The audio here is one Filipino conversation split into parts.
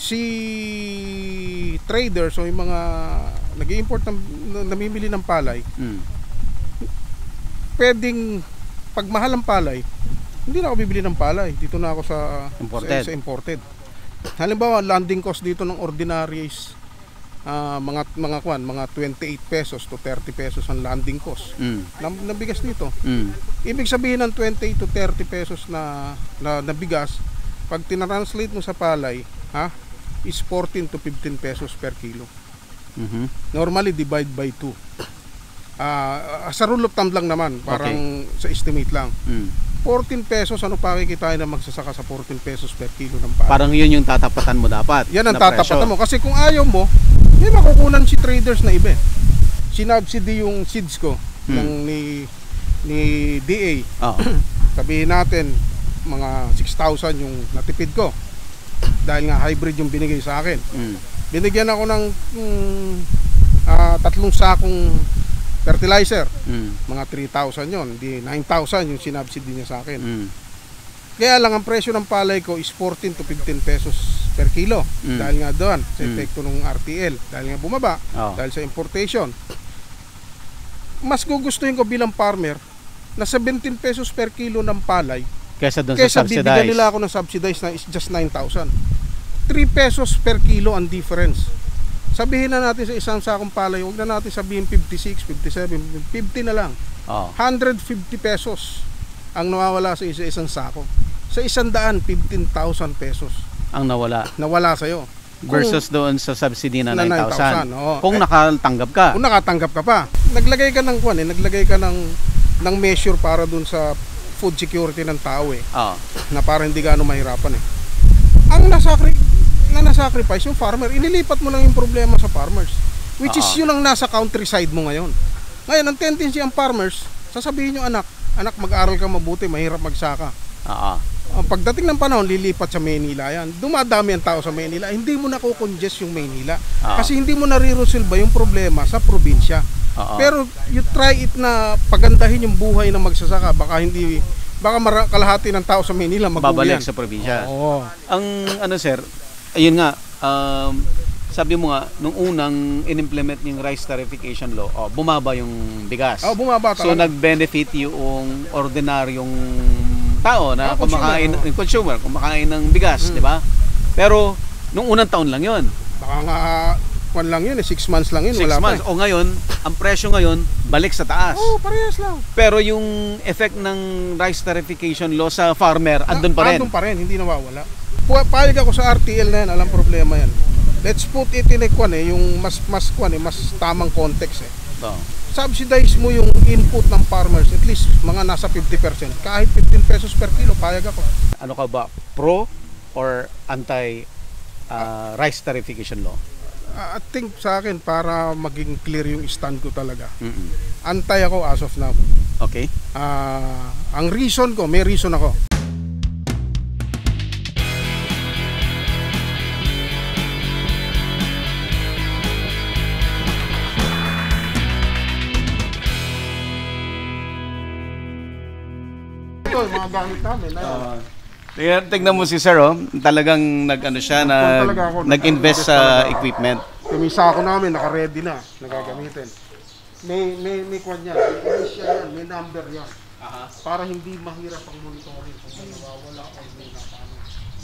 si traders o yung mga nag-i-import namimili ng palay, pwedeng pag mahal ang palay, hindi na ako bibili ng palay. Dito na ako sa imported. Halimbawa, landing cost dito ng ordinary is mga 28 pesos to 30 pesos ang landing cost na bigas dito. Ibig sabihin ng 28 to 30 pesos na bigas, pag tinranslate mo sa palay, is 14 to 15 pesos per kilo. Normally divide by 2. Sa rule of thumb lang naman, parang sa estimate lang. 14 pesos, ano pa kikitain na magsasaka sa 14 pesos per kilo ng palay? Parang yun yung tatapatan mo dapat. Yan ang tatapatan mo. Kasi kung ayaw mo, may makukunan si traders na iba. Sinubsidy yung seeds ko ni DA. Sabihin natin, mga 6,000 yung natipid ko. Dahil nga hybrid yung binigay sa akin. Binigyan ako ng 3 sakong fertilizer, mga 3,000 yon, di 9,000 yung sinubsidy niya sa akin. Kaya lang ang presyo ng palay ko is 14 to 15 pesos per kilo. Dahil nga doon sa epekto ng RTL, dahil nga bumaba, dahil sa importation. Mas gugustuhin ko bilang farmer na 17 pesos per kilo ng palay kesa doon sa subsidized. Bibigyan nila ako ng subsidized na is just 9,000. 3 pesos per kilo ang difference. Sabihin na natin sa isang sakong palay, huwag na natin sabihin 56, 57, 50 na lang. 150 pesos ang nawawala sa isang sako. Sa 100, 15,000 pesos ang nawala sa'yo. Versus doon sa subsidy na 9,000. Kung nakatanggap ka. Kung nakatanggap ka pa. Naglagay ka ng measure para doon sa food security ng tao na para hindi gaano mahirapan Ang nasacrifice yung farmer, inilipat mo lang yung problema sa farmers, which is yun ang nasa countryside mo ngayon. Ngayon ang tendency ang farmers, sasabihin yung anak mag-aral ka mabuti, mahirap magsaka. Pagdating ng panahon, lilipat sa Maynila yan. Dumadami ang tao sa Maynila, hindi mo nakukongest yung Maynila kasi hindi mo nare-resolve yung problema sa probinsya. Pero you try it na pagandahin yung buhay ng magsasaka, baka kalahati ng tao sa Maynila babalik sa probinsya. Ang sir, ayun nga, sabi mo nga, nung unang in-implement yung rice tarification law, bumaba yung bigas. Bumaba talaga. So nag-benefit yung ordinaryong tao na kumakain, consumer, kumakain ng bigas, di ba? Pero nung unang taon lang yun. Baka nga, 6 months lang yun. 6 months. O ngayon, ang presyo ngayon, balik sa taas. Parehas lang. Pero yung effect ng rice tarification law sa farmer, andun pa rin. Andun pa rin, hindi nawawala. Payag ako sa RTL na yan, alam problema yan. Let's put it in yung mas tamang context Subsidize mo yung input ng farmers, at least mga nasa 50%. Kahit 15 pesos per kilo, payag ako. Ano ka ba? Pro or anti rice tarification law? I think sa akin, para maging clear yung stand ko talaga, anti ako as of now. Okay. Ang reason ko, may reason ako. Ito, mga gamit namin. Tignan mo si Sir, talagang nag-invest sa equipment. Yung sako namin, naka-ready na, nagagamitin. May kwan yan, may number yan. Para hindi mahirap ang monitoring kung nawawala o hindi na paano.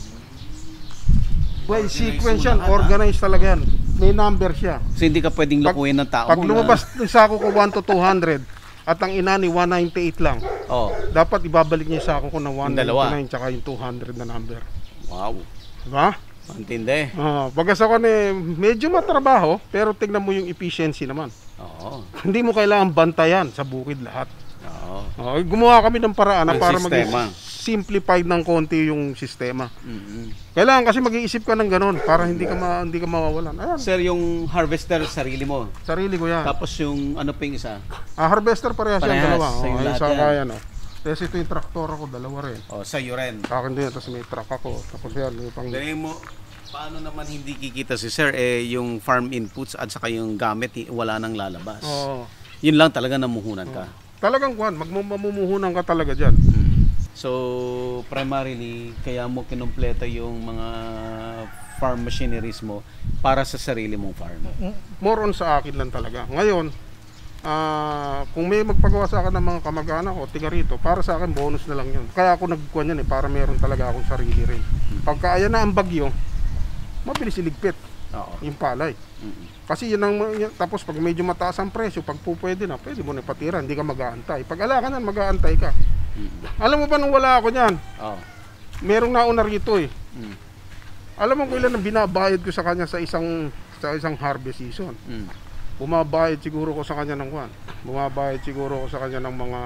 By sequence yan, organized talaga yan. May number siya. So hindi ka pwedeng lukuhin ng tao. Pag lumabas ng sako ko 1 to 200, at ang inani 198 lang. Dapat ibabalik niya sa ako ko ng 199 tsaka yung 200 na number. Wow. Diba? Antindi. Pagkas ako medyo matrabaho, pero tignan mo yung efficiency naman. Hindi mo kailangan bantayan sa bukid lahat. Gumawa kami ng paraan para maging simplified ng konti yung sistema. Kailangan kasi mag-iisip ka ng ganun para hindi ka mawawalan. Ayan. Sir, yung harvester sarili mo. Sarili ko yan. Tapos yung ano pa yung isa? Harvester parehas yan, dalawa. Sa yan. Tapos ito yung traktor ako, dalawa rin. Sa'yo rin. Akin din, tapos may truck ako. Tapos yan, may pang... Paano naman hindi kikita si Sir yung farm inputs at saka yung gamit wala nang lalabas? Yun lang talaga namuhunan ka. Talagang mamumuhunan ka talaga dyan. So, primarily, kaya mo kinumpleto yung mga farm machineries mo para sa sarili mong farm? More on sa akin lang talaga. Ngayon, kung may magpagawa sa akin ng mga kamag-anak ko, tiga rito, para sa akin bonus na lang yun. Kaya ako nagkuhan yan para meron talaga akong sarili rin. Pagka ayan na ang bagyo, mabilis iligpit yung palay. Kasi yun ang, tapos pag medyo mataas ang presyo, pag pwede mo na patira, hindi ka mag-aantay. Pag ala ka na, mag-aantay ka. Alam mo ba nung wala ako niyan? Merong nauna rito eh. Alam mo kung ilan ang binabayad ko sa kanya sa isang harvest season. Bumabayad siguro ko sa kanya ng Bumabayad siguro ko sa kanya ng mga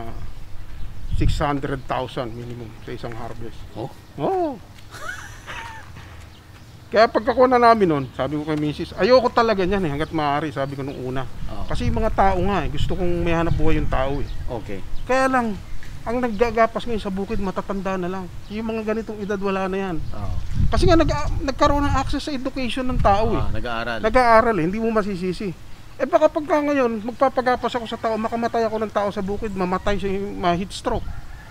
600,000 minimum sa isang harvest. Oo. Kaya pagkakuha na namin nun, sabi ko kay Mrs., ayoko talaga niyan hanggat maaari, sabi ko nung una. Kasi yung mga tao nga gusto kong may hanap buhay yung tao eh. Okay. Kaya lang, ang naggagapas ngayon sa bukid, matatanda na lang. Yung mga ganitong edad, wala na yan. Kasi nga nagkaroon ng access sa education ng tao eh. Nag-aaral eh, hindi mo masisisi. Baka pagka ngayon, magpapagapas ako sa tao, makamatay ako ng tao sa bukid, mamatay siya, ma-heat stroke.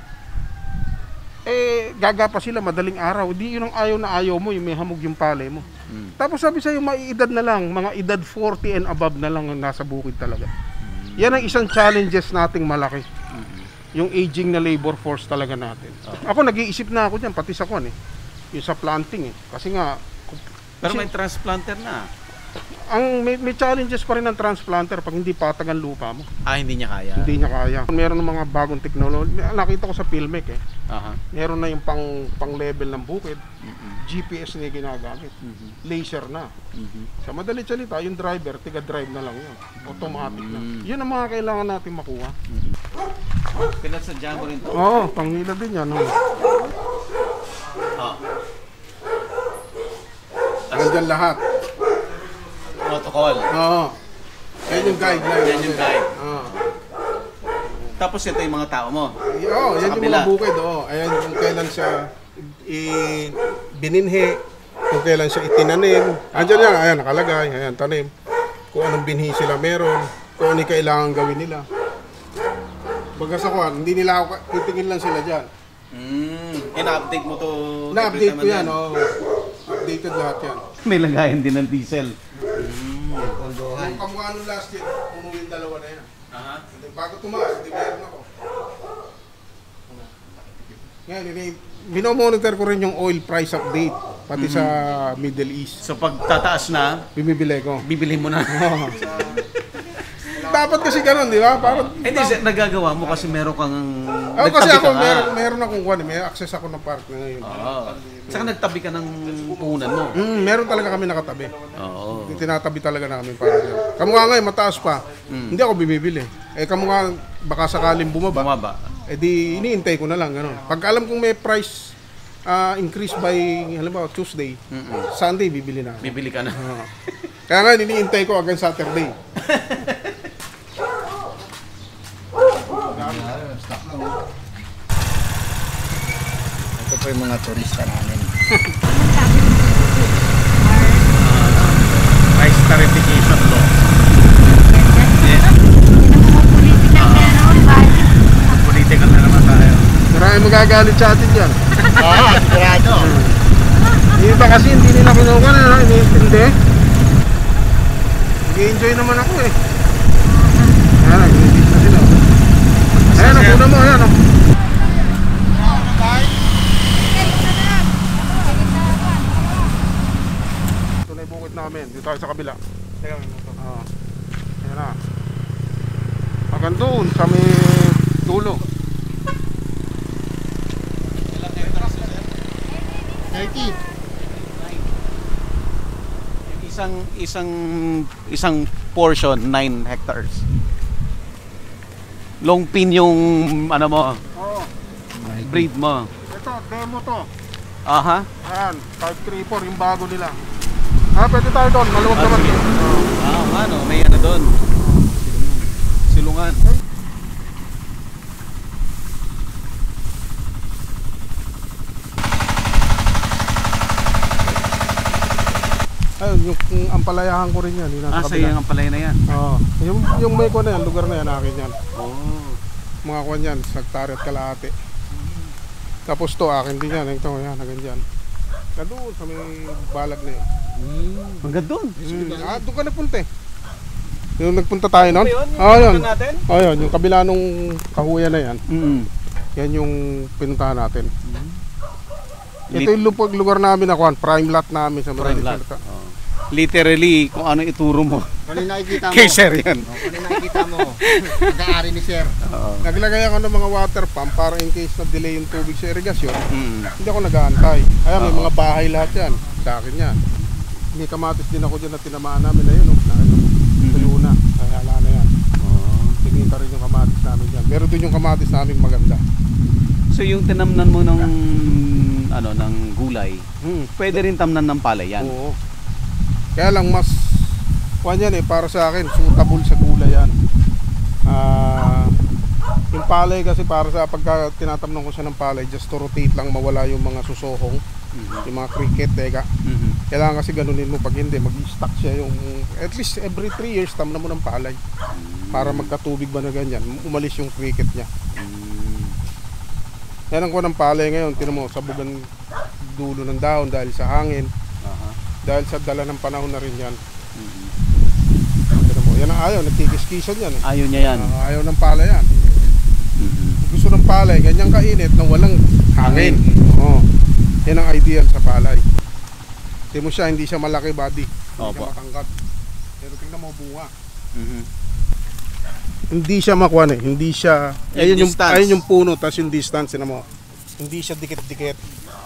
Gagapas sila madaling araw. Di yun ang ayaw mo, yung may hamog yung palay mo. Tapos sabi sa'yo, maiedad na lang, mga edad 40 and above na lang ang nasa bukid talaga. Yan ang isang challenges nating malaki. Yung aging na labor force talaga natin. Ako nag-iisip na ako dyan, pati sa yung sa planting eh. Kasi nga... Pero may transplanter na. May challenges pa rin ng transplanter pag hindi patag ang lupa mo. Hindi niya kaya? Hindi niya kaya. Meron ng mga bagong technology. Nakita ko sa Pilmec eh. Meron na yung pang level ng bukid. GPS na yung ginagamit. Laser na. Sa madali salita, yung driver, tiga-drive na lang yun. Automatic na. Yun ang mga kailangan natin makuha. Pinagsadya mo rin to? Oo, panghila din yan. Nandyan lahat. Protocol. Yan yung guideline. Yan yung guide. Tapos ito yung mga tao mo. Yan yung mga bukid. Ayan kung kailan siya bininhi, kung kailan siya itinanim. Andyan yan, ayan nakalagay, ayan tanim. Kung anong binhi sila meron, kung ano kailangan gawin nila. Pagkasakuan, hindi nila ako, titingin lang sila dyan. Ina-update mo to? Na-update ko yan, updated lahat yan. May lagayan din ng diesel. Yung kamukha nung last year, umuwi yung dalawa na yan. Bago tumaas, hindi meron ako. Ngayon, minomonitor ko rin yung oil price update, pati sa Middle East. So pag tataas na, bibili ko. Bibili mo na. Dapat kasi ganun, di ba? Hindi, nagagawa mo kasi meron kang... kasi ako, meron akong may access ako ng park na ngayon. Saka nagtabi ka ng puhunan mo. Meron talaga kami nakatabi. Tinatabi talaga namin para dyan. Kamukha ngayon, mataas pa. Hindi ako bumibili. Kamukha, baka sakaling bumaba. Di iniintay ko na lang, gano'n. Pag alam kong may price increase by, halimbawa, Tuesday, Sunday, bibili na ako. Bibili ka na. Kaya nga, iniintay ko hanggang Saturday. Ito po yung mga turista namin. Price tarification law. Political na naman tayo. Marami magagalit sa atin dyan. Sigurado. Yung iba kasi hindi nila kinuha na, iniintindi. Nag-enjoy naman ako eh. Ayan, nag-enjoy na sila. Ayan, nakuna mo, ayan. Ito na yung bukid namin. Dito tayo sa kabila. Ayan na. Hanggang doon sa may dulo. 30. Isang portion 9 hectares. Long pin yung ano mo, breed mo. Ito, demo to. Ayan, 534 yung bago nila. Pwede tayo doon, maluwag naman. Ano, may ano doon. Silungan. Ayun, yung ampalayahan ko rin yan. Sa'yo yung ampalaya na yan? Yung may ko na yan, lugar na yan, akin yan. Mga kuwan yan, 1 hektarya at kalahati. Tapos to, akin din yan. Ito, yan, akin dyan. Doon sa may balag na yun. Hanggang doon. Doon ka nagpunta eh. Yung nagpunta tayo noon? Yun. Yun. Yung kabila nung kahuyan na yan. Yan yung pinuntahan natin. Ito yung lugar namin na prime lot namin sa prime lot. Literally, kung ano ituro mo. Ano nakikita mo? Kay Sir yan. Ano nakikita mo? Nag-aari ni Sir. Naglagay ako ng mga water pump para in case na delay yung tubig sa irigasyon. Hindi ako nag-aantay. Kaya may mga bahay lahat yan. Sa akin yan. May kamatis din ako dyan na tinamaan namin na yun. Tuyo na. Kaya ala na yan. Tingita rin yung kamatis namin dyan. Pero doon yung kamatis namin maganda. So yung tinamnan mo ng ng gulay, pwede rin tamnan ng palay yan. Oo. Kaya lang mas yan para sa akin suitable sa gulay yan. Yung palay kasi para sa pagka tinatamnan ko siya ng palay, just to rotate lang mawala yung mga susohong, yung mga cricket, kailangan kasi ganunin mo, pag hindi mag-stock siya yung at least every 3 years tamnan mo ng palay para magkatubig ba na ganyan, umalis yung cricket niya. Yan ang kuha ng palay ngayon, tinan mo, sabugan dulo ng dahon dahil sa hangin. Dahil sa dala ng panahon na rin yan. Tinan mo, yan ang ayaw, nagkikiskisan yan eh. Ayaw niya yan. Ayaw ng palay yan. Gusto ng palay, ganyang kainit na walang hangin. Yan ang ideal sa palay. Tinan mo siya, hindi siya malaki body. Hindi siya matangkad. Pero tingnan mo bunga. Hindi siya makuha eh. Hindi siya ayun yung puno, tapos yung distance mo. Hindi siya dikit-dikit.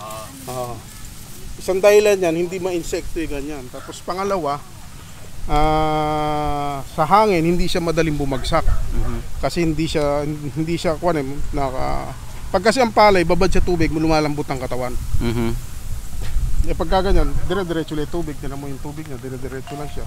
Isang dahilan yan, hindi ma-insekto yung ganyan. Tapos pangalawa, sa hangin hindi siya madaling bumagsak. Kasi hindi siya kuha pag kasi ang palay babad sa tubig, lumalambot ang katawan. Pagka ganyan, dire-diretso lang tubig, tinan mo yung tubig niya, dire-diretso lang siya.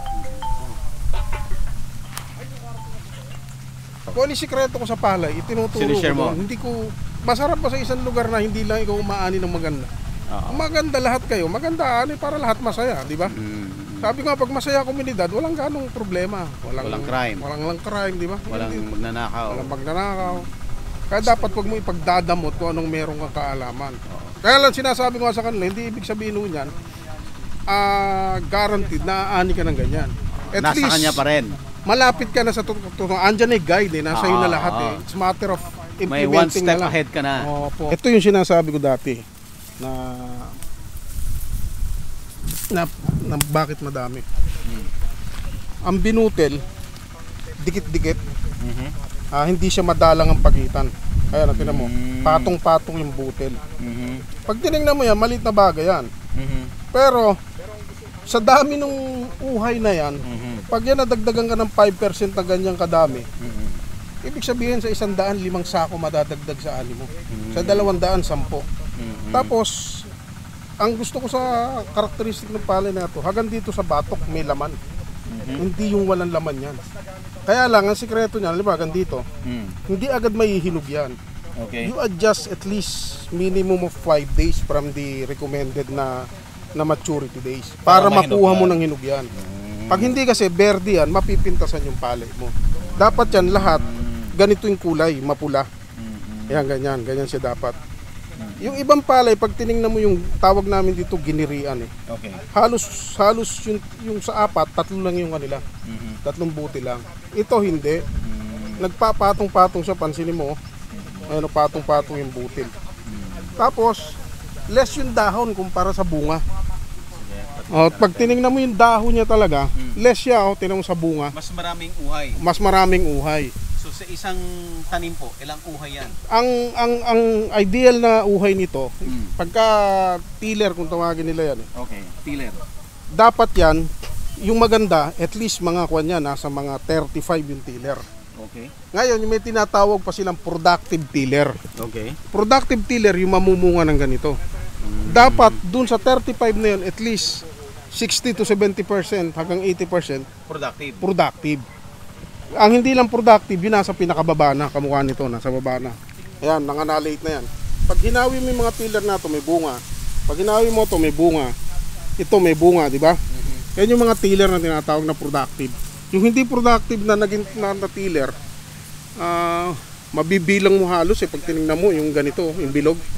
Kung ano yung sikreto ko sa palay, itinuturo ko. Hindi ko masarap pa sa isang lugar na hindi lang ikaw umaani ng maganda. Maganda lahat kayo, maganda para lahat masaya, di ba? Sabi ko nga, pag masaya komunidad, walang ganong problema. Walang crime. Walang crime, di ba? Walang magnanakaw. Walang magnanakaw. Kaya dapat wag mo ipagdadamot kung anong meron kang kaalaman. Kaya lang sinasabi ko sa kanila, hindi ibig sabihin nun yan, guaranteed na aani ka ng ganyan. At nasa least, kanya pa rin. Malapit ka na sa totoo. Andyan ay guide nasa iyo na lahat It's matter of implementing. May one step ahead ka na. Ito yung sinasabi ko dati na bakit madami. Ang binutil dikit-dikit. Hindi siya madalang ang pagitan. Kaya tinan mo, patong-patong yung butil. Pag tinignan mo yan, maliit na bagay yan. Pero sa dami ng uhay na yan, pag yan nadagdagan ka ng 5% na ganyang kadami, ibig sabihin sa 100, 5 sako madadagdag sa ani mo. Sa 200, 10. Tapos, ang gusto ko sa karakteristik ng palay na ito, hanggang dito sa batok may laman. Hindi yung walang laman yan. Kaya lang, ang sikreto niya, hanggang dito, hindi agad maihinog yan. You adjust at least minimum of 5 days from the recommended na maturity days para makuha mo ng hinog yan. Pag hindi kasi verde yan, mapipintasan yung palay mo. Dapat yan lahat ganito yung kulay, mapula. Yan, ganyan siya dapat. Yung ibang palay, pag tinignan mo yung tawag namin dito, ginirian eh. Halos yung sa 4, 3 lang yung kanila. 3 buti lang. Ito hindi. Nagpapatong-patong siya, pansinin mo. Ayun, patong-patong yung butil. Tapos, less yung dahon kumpara sa bunga. Pag tinignan mo yung dahon niya talaga, less siya, tingnan mo sa bunga. Mas maraming uhay. Mas maraming uhay. So sa isang tanim po, ilang uhay yan? Ang ideal na uhay nito, pagka tiller kung tawagin nila yan. Tiller. Dapat yan, yung maganda, at least mga kuwan yan, nasa mga 35 yung tiller. Ngayon, may tinatawag pa silang productive tiller. Productive tiller, yung mamumunga ng ganito. Dapat dun sa 35 na yun, at least 60 to 70% hanggang 80% productive. Ang hindi lang productive, yun nasa pinakababa na, kamukha nito, nasa baba na. Ayan, nanganalate na yan. Pag hinawi mo yung mga tiller na ito, may bunga. Pag hinawi mo ito, may bunga. Ito may bunga, di ba? Yan yung mga tiller na tinatawag na productive. Yung hindi productive na naging na tiller, mabibilang mo halos pag tinignan mo yung ganito, yung bilog.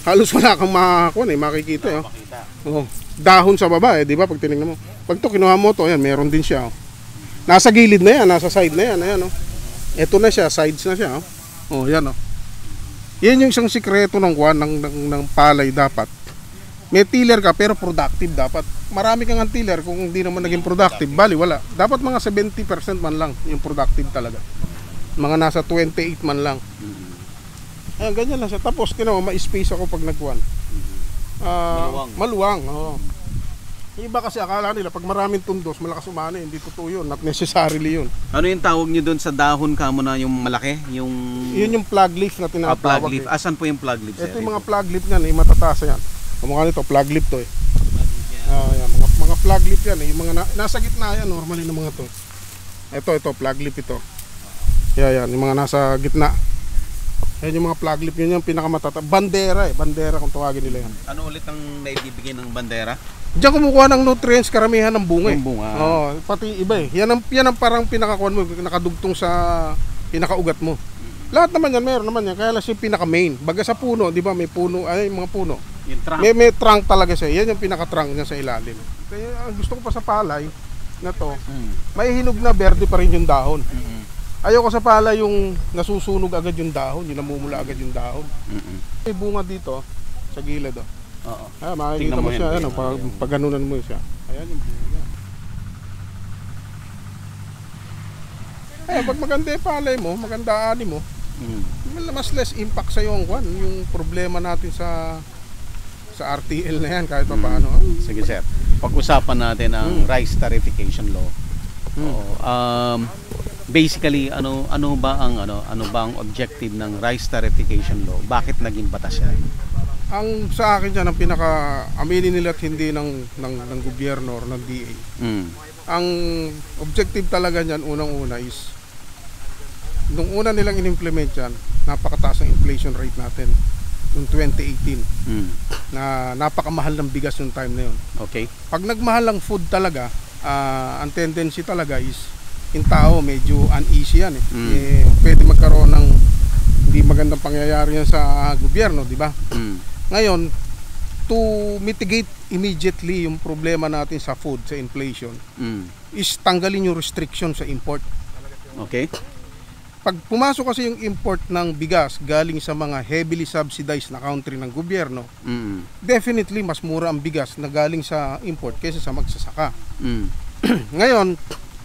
halos wala kang makikita eh. Oh. Dahon sa baba eh, di ba? Pag tinignan mo. Pag to kinuha mo to, yan, meron din siya. Oh. Nasa gilid na yan, nasa side na yan, ayan oh. Ito na siya, sides na siya oh. Oh, yan oh. Yan yung isang sikreto ng ng palay dapat. May tiller ka pero productive dapat. Marami kang tiller kung hindi naman naging productive, bali wala. Dapat mga 70% man lang yung productive talaga. Mga nasa 28 man lang. Ayan, ganyan lang siya. Tapos tinawa, ma-space ako pag nagkuhan. Maluwang. Oo. Iba kasi akala nila pag maraming tundos, malakas umano, hindi totoo yun. Not necessarily yun. Ano yung tawag nyo doon sa dahon kamo na yung malaki? Yun yung plug leaf na tinatawag. Plug leaf. Asan po yung plug leaf? Ito yung mga plug leaf yan, matataas yan. Kamukha nito, plug leaf to eh. Yan, mga plug leaf yan eh. Yung mga nasa gitna yan, normally ng mga to. Ito, plug leaf ito. Yan, yung mga nasa gitna. Yan yung mga plug leaf, yun yung pinakamatata. Bandera eh, bandera kung tawagin nila yan. Ano ulit ang naibibigay ng bandera? Diyan kumukuha ng nutrients, karamihan ng bunga eh. Yung bunga. Pati iba eh. Yan ang parang pinakakuan mo, nakadugtong sa pinakaugat mo. Lahat naman yan, meron naman yan. Kaya lang siya pinaka-main. Baga sa puno, di ba may puno, ay mga puno. Yung trunk. May trunk talaga siya. Yan yung pinaka-trunk niya sa ilalim. Kaya ang gusto ko pa sa palay na to, may hinog na berde pa rin yung dahon. Ayoko sa palay yung nasusunog agad yung dahon, yung namumula agad yung dahon. May bunga dito sa gilid oh. Oo. Makikita mo siya, ano, pag ganunan mo siya. Ayan yung bunga. Pag maganda yung palay mo, maganda ani mo, mas less impact sa yung problema natin sa RTL na yan kahit pa paano. Sige sir, pag-usapan natin ang rice tarification law. Basically ano ba ang objective ng rice tarification law? Bakit naging batas yan? Ang sa akin dyan, ang aminin nila at hindi ng gobyerno or ng DA. Ang objective talaga niyan unang-una is nung una nilang in-implement yan, napakataas ng inflation rate natin noong 2018 na napakamahal ng bigas yung time na yun. Okay. Pag nagmahal ang food talaga, ang tendency talaga is yung tao medyo uneasy yan eh. Pwede magkaroon ng hindi magandang pangyayari yan sa gobyerno, di ba? Ngayon, to mitigate immediately yung problema natin sa food, sa inflation, is tanggalin yung restriction sa import. Okay. Pag pumasok kasi yung import ng bigas galing sa mga heavily subsidized na country ng gobyerno, definitely mas mura ang bigas na galing sa import kaysa sa magsasaka. Ngayon,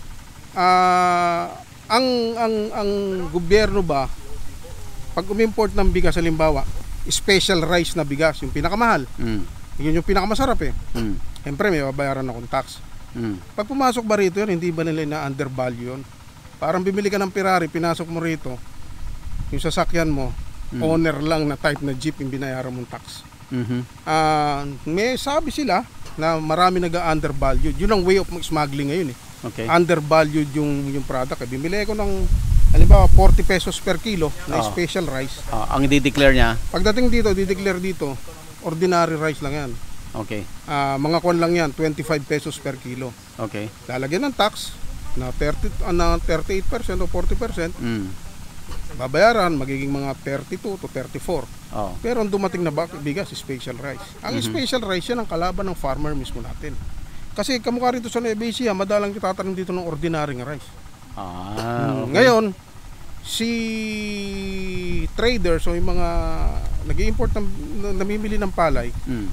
ang gobyerno ba, pag umimport ng bigas, halimbawa, special rice na bigas, yung pinakamahal, yun yung pinakamasarap eh. Siyempre may babayaran akong tax. Pag pumasok ba rito yun, hindi ba nila na-undervalue yun? Parang bimili ka ng Ferrari, pinasok mo rito, yung sasakyan mo, owner lang na type na jeep yung binayaran mong tax. May sabi sila na marami nag-undervalue. Yun ang way of smuggling ngayon eh. Okay. Undervalued yung product. Bimili ko ng halimbawa 40 pesos per kilo na special rice. Ang i-declare niya? Pagdating dito, di-declare dito, ordinary rice lang yan. Okay. Mga kwan lang yan, 25 pesos per kilo. Okay. Lalagyan ng tax na 38% o 40%. Babayaran, magiging mga 32 to 34. Pero ang dumating na bigas, special rice. Ang special rice yan ang kalaban ng farmer mismo natin. Kasi kamukha rito sa Nueva Ecija, madalang kitatanim dito ng ordinary rice. Okay. Ngayon, si traders o yung mga nag-i-import namimili ng palay,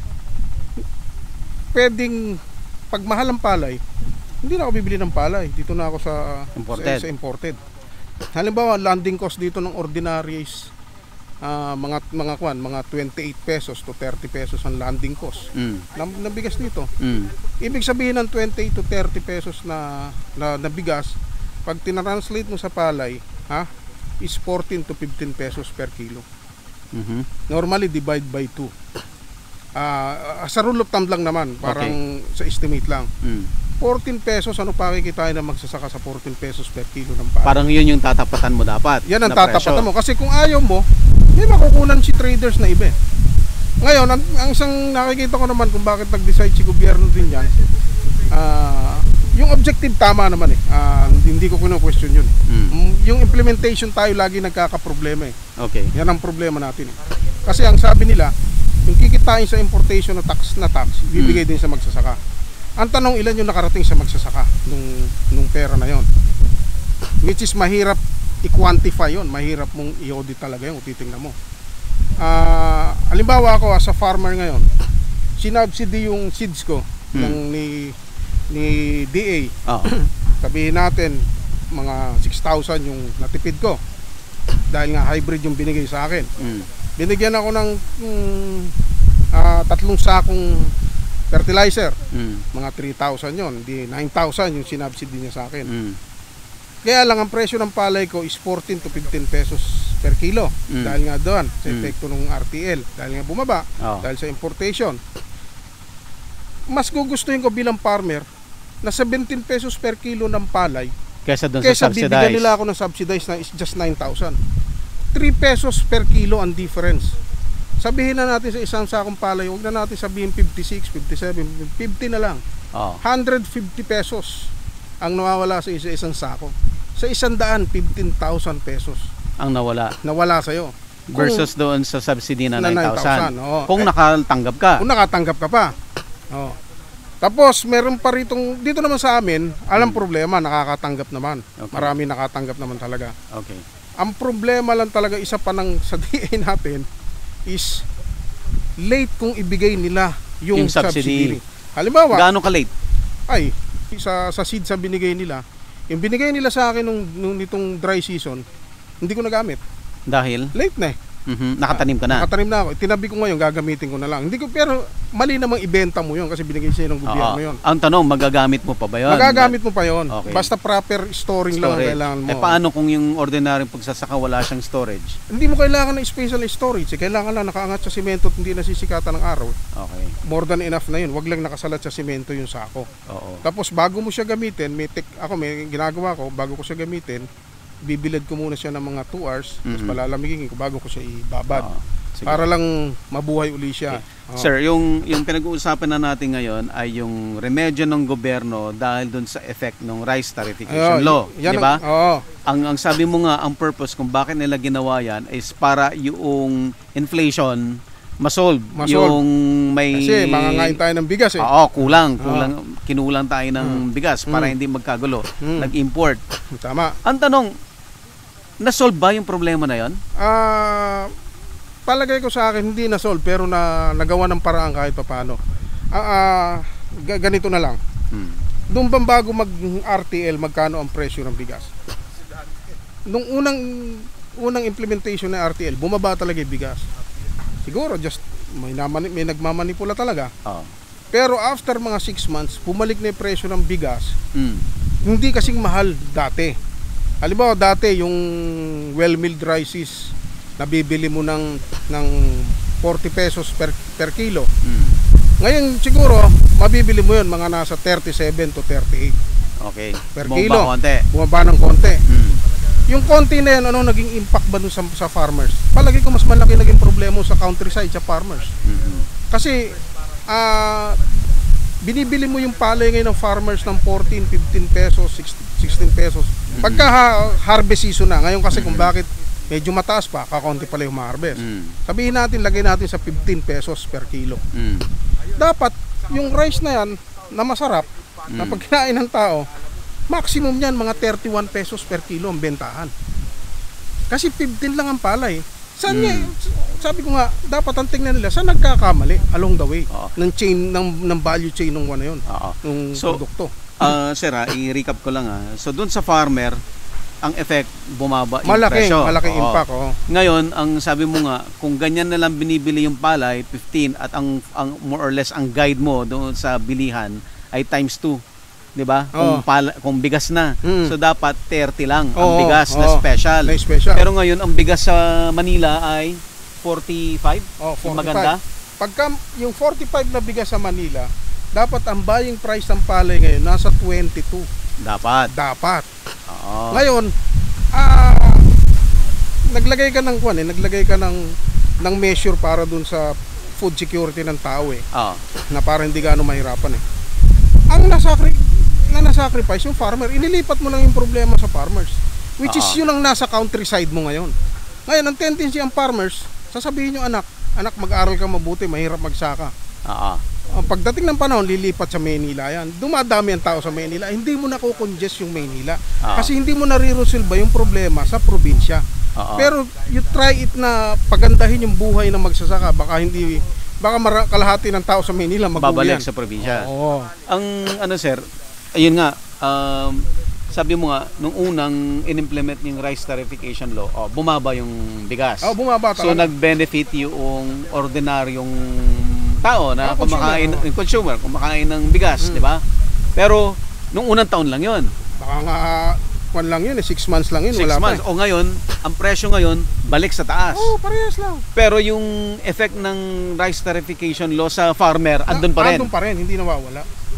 pwedeng pag mahal ang palay, hindi na ako bibili ng palay. Dito na ako sa imported. Halimbawa, landing cost dito ng ordinary is mga 28 pesos to 30 pesos ang landing cost. Na bigas dito. Ibig sabihin ng 28 to 30 pesos na bigas, pag tinranslate mo sa palay, is 14 to 15 pesos per kilo. Normally divide by 2. Sa rule of thumb lang naman, parang sa estimate lang. 14 pesos, ano pa kikitain na magsasaka sa 14 pesos per kilo ng palay? Parang yun yung tatapatan mo dapat. Yan ang tatapatan mo. Kasi kung ayaw mo, may makukunan si traders na iba. Ngayon, ang isang nakikita ko naman kung bakit nag-decide si gobyerno din yan, yung objective tama naman eh. Hindi ko question yun. Yung implementation tayo lagi nagkakaproblema eh. Okay. Yan ang problema natin eh. Kasi ang sabi nila, yung kikitain sa importation na tax, bibigay din sa magsasaka. Ang tanong, ilan yung nakarating sa magsasaka nung pera na yon, which is mahirap i-quantify yon, mahirap mong i-audit talaga yun kung titingnan mo. Halimbawa ako as a farmer ngayon, sinubsidy yung seeds ko ng ni DA. Sabihin natin mga 6,000 yung natipid ko dahil nga hybrid yung binigay sa akin. Binigyan ako ng 3 sakong fertilizer, mga 3,000 yon, di 9,000 yung sinubsidy niya sa akin. Kaya lang ang presyo ng palay ko is 14 to 15 pesos per kilo dahil nga doon sa epekto ng RTL, dahil nga bumaba, dahil sa importation. Mas gugustuhin ko bilang farmer na 17 pesos per kilo ng palay kesa doon sa subsidized. Bibigyan nila ako ng subsidized na is just 9,000. 3 pesos per kilo ang difference. Sabihin na natin sa isang sakong palay, huwag na natin sabihin 56, 57, 50 na lang. 150 pesos ang nawawala sa isang sako. Sa 100, 15,000 pesos ang nawala sa'yo. Versus doon sa subsidy na 9,000. Kung nakatanggap ka. Kung nakatanggap ka pa. Tapos meron pa ritong, dito naman sa amin, alam problema, nakakatanggap naman. Marami nakatanggap naman talaga. Okay. Ang problema lang talaga, isa pa ng sa DA natin, is late kung ibigay nila yung subsidy. Halimbawa, gaano ka late? Ay, sa seed sa binigay nila, yung binigay nila sa akin nung nitong dry season, hindi ko nagamit. Dahil? Late na eh. Nakatanim ka na? Nakatanim na ako. Tinabi ko ngayon, gagamitin ko na lang. Hindi ko, pero mali namang ibenta mo yun kasi binigay sa'yo ng gobyerno yun. Ang tanong, magagamit mo pa ba yun? Magagamit mo pa yun. Okay. Basta proper storing lang ang kailangan mo. Paano kung yung ordinaryong pagsasaka wala siyang storage? Hindi mo kailangan ng special storage. Kailangan lang nakaangat sa simento at hindi nasisikatan ng araw. Okay. More than enough na yun. Wag lang nakasalat sa simento yung sako. Tapos bago mo siya gamitin, may ginagawa ko, bago ko siya gamitin, bibilad ko muna siya ng mga 2 hours, tapos palalamigin ko bago ko siya ibabad. Para lang mabuhay uli siya. Okay. Sir, yung pinag-uusapan na natin ngayon ay yung remedyo ng gobyerno dahil dun sa effect ng rice tariffication law, di ba? Ang sabi mo nga, ang purpose kung bakit nila ginawa yan is para yung inflation masolve. Yung may kasi mangangain tayo ng bigas eh. Kinulang tayo ng bigas para hindi magkagulo. Nag-import. Tama. Ang tanong, na-solve ba yung problema na 'yon? Palagay ko sa akin hindi na-solve pero nagawa ng paraan kahit papaano. Ganito na lang. Doon bang bago mag-RTL, magkano ang presyo ng bigas? Nung unang implementation ng RTL, bumaba talaga yung bigas. Siguro just may nagmamanipula talaga. Pero after mga 6 months, bumalik na yung presyo ng bigas. Hindi kasing mahal dati. Halimbawa dati yung well-milled rices nabibili mo ng 40 pesos per kilo. Ngayon siguro mabibili mo yun mga nasa 37 to 38. Okay. Per kilo. Bumaba ng konti. Yung konti na yan, ano naging impact ba dun sa farmers? Palagi ko mas malaki naging problema sa countryside, sa farmers. Kasi binibili mo yung palay ngayon ng farmers ng 14, 15 pesos, 16 pesos. Pagka harvest season na, ngayon kasi kung bakit medyo mataas pa, kakaunti pala yung ma-harvest. Sabihin natin, lagay natin sa 15 pesos per kilo. Dapat, yung rice na yan, na masarap, na pag kinain ng tao, maximum yan, mga 31 pesos per kilo ang bentahan. Kasi 15 lang ang palay. Saan niya, sabi ko nga, dapat ang tingnan nila, saan nagkakamali along the way ng chain, ng value chain ng yun, ng produkto. Sir, i-recap ko lang. So, dun sa farmer, ang effect, bumaba yung presyo. Malaking impact. Ngayon, ang sabi mo nga, kung ganyan na lang binibili yung palay, 15, at ang more or less, ang guide mo doon sa bilihan ay times 2. 'Di ba? Kung bigas na. So dapat 30 lang ang bigas na special. Pero ngayon ang bigas sa Manila ay 45. 45. Maganda. Pagka yung 45 na bigas sa Manila, dapat ang buying price ng palay ngayon nasa 22. Dapat. Ngayon, naglagay ka ng measure para dun sa food security ng tao na para hindi gaano mahirapan Ang nasacrifice yung farmer, inilipat mo lang yung problema sa farmers, which is yun ang nasa countryside mo ngayon. Ngayon, ang tendency ang farmers, sasabihin yung anak, anak, mag-aral ka mabuti, mahirap magsaka. Pagdating ng panahon, lilipat sa Maynila yan. Dumadami ang tao sa Maynila. Hindi mo nako-congest yung Maynila. Kasi hindi mo nare-resolve yung problema sa probinsya. Pero you try it na pagandahin yung buhay ng magsasaka. Baka kalahati ng tao sa Maynila babalik sa probinsya. Ang ano sir, ayun nga, sabi mo nga, nung unang in-implement yung rice tarification law, bumaba yung bigas. Bumaba talaga. So nag-benefit yung ordinaryong tao na kumakain, consumer, kumakain ng bigas, di ba? Pero nung unang taon lang yun. Baka nga 1 lang yun, 6 months lang yun. 6 months. O ngayon, ang presyo ngayon, balik sa taas. Parehas lang. Pero yung effect ng rice tarification law sa farmer, andun pa rin. Andun pa rin, hindi nawawala.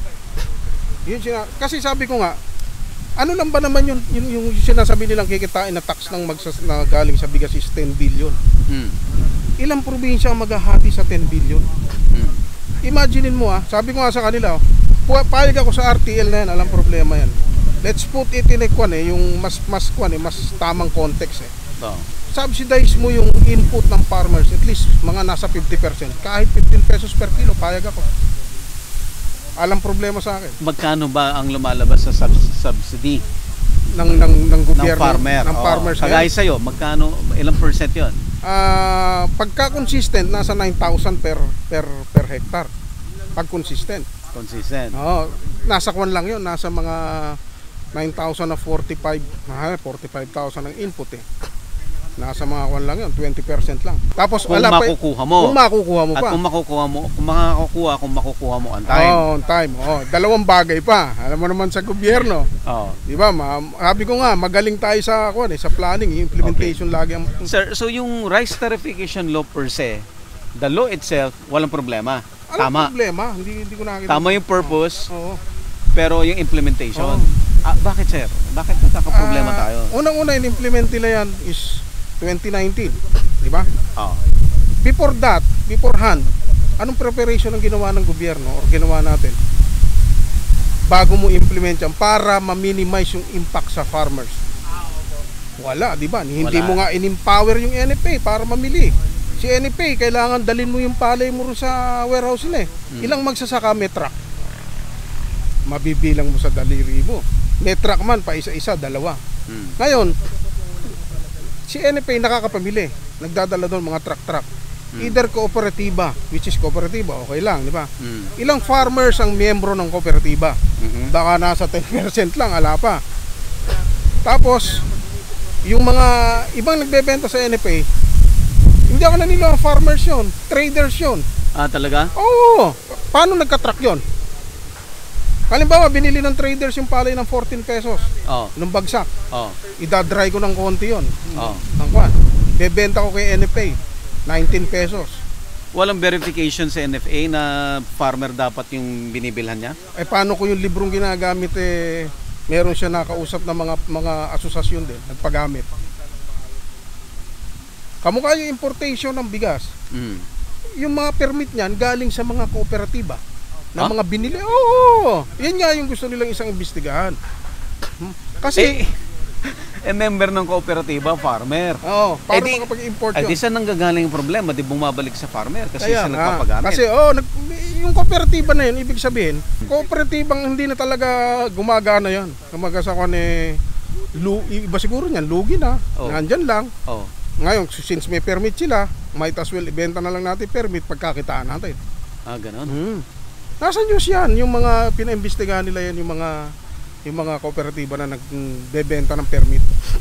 Yun kasi sabi ko nga, ano lang ba naman yung sinasabi nilang kikitain na tax na galing sa bigas is 10 billion. Ilang probinsya ang maghahati sa 10 billion? Imaginein mo sabi ko nga sa kanila, payag ako sa RTL na yan, alam problema yan. Let's put it in yung mas tamang context Subsidize mo yung input ng farmers, at least mga nasa 50%. Kahit 15 pesos per kilo, payag ako. Alam problema sa akin. Magkano ba ang lumalabas sa subsidy ng gobyerno, ng farmers? Kagaya sa'yo, magkano, ilang percent yun? Pagka consistent, nasa 9,000 per hectare. Pag consistent. Nasa kwan lang yun, nasa mga 9,000 na 45,000 ang input Nasa mga kwan lang yun, 20% lang. Tapos kung makukuha mo. Kung makukuha mo pa. At kung makukuha mo on time. On time. Dalawang bagay pa. Alam mo naman sa gobyerno. Di ba? Sabi ko nga, magaling tayo sa planning, implementation lagi ang... Sir, so yung rice tarification law per se, the law itself, walang problema. Tama. Problema. Hindi ko nakikita. Tama yung purpose. Pero yung implementation. Bakit sir? Bakit nagkakaproblema tayo? Unang-una in-implement nila yan is 2019, di ba? Beforehand, anong preparation ang ginawa ng gobyerno or ginawa natin bago mo implement yan para ma-minimize yung impact sa farmers? Wala, di ba? Hindi mo nga in-empower yung NFA para mamili. Si NFA, kailangan dalhin mo yung palay mo sa warehouse nila Ilang magsasaka may truck? Mabibilang mo sa daliri mo. May truck man, pa isa-isa, 2. Ngayon, si NFA nakakapamili. Nagdadala doon mga truck. Either kooperatiba, which is kooperatiba, okay lang, di ba? Ilang farmers ang miyembro ng kooperatiba? Baka nasa 10% lang, ala pa. Tapos, yung mga ibang nagbebenta sa NFA, hindi ako nanilo ang farmers yon, traders yon. Talaga? Oo. Paano nagka-truck yon? Halimbawa, binili ng traders yung palay ng 14 pesos. Nung bagsak. Idadry ko ng konti yun. Bebenta ko kay NFA, 19 pesos. Walang verification sa NFA na farmer dapat yung binibilhan niya? Paano ko yung librong ginagamit meron siya nakausap na mga asosasyon din, nagpagamit. Kamukha yung importation ng bigas. Yung mga permit niyan galing sa mga kooperatiba. Na mga binili. Yan nga yung gusto nilang isang imbestigahan. Kasi member ng kooperatiba, farmer. Para makapag-import yun. Di saan nanggagaling yung problema? Di bumabalik sa farmer kasi siya nagpapagamit. Kasi yung kooperatiba na yun, ibig sabihin, kooperatibang hindi na talaga gumagana yan. Kumagasakan iba siguro niyan, lugi na. Nandyan lang. Ngayon, since may permit sila, might as well ibenta na lang natin permit pagkakitaan natin. Ganon. Nasa news yan, yung mga pinaimbestigahan nila yan, yung mga kooperatiba na nagbebenta ng permit.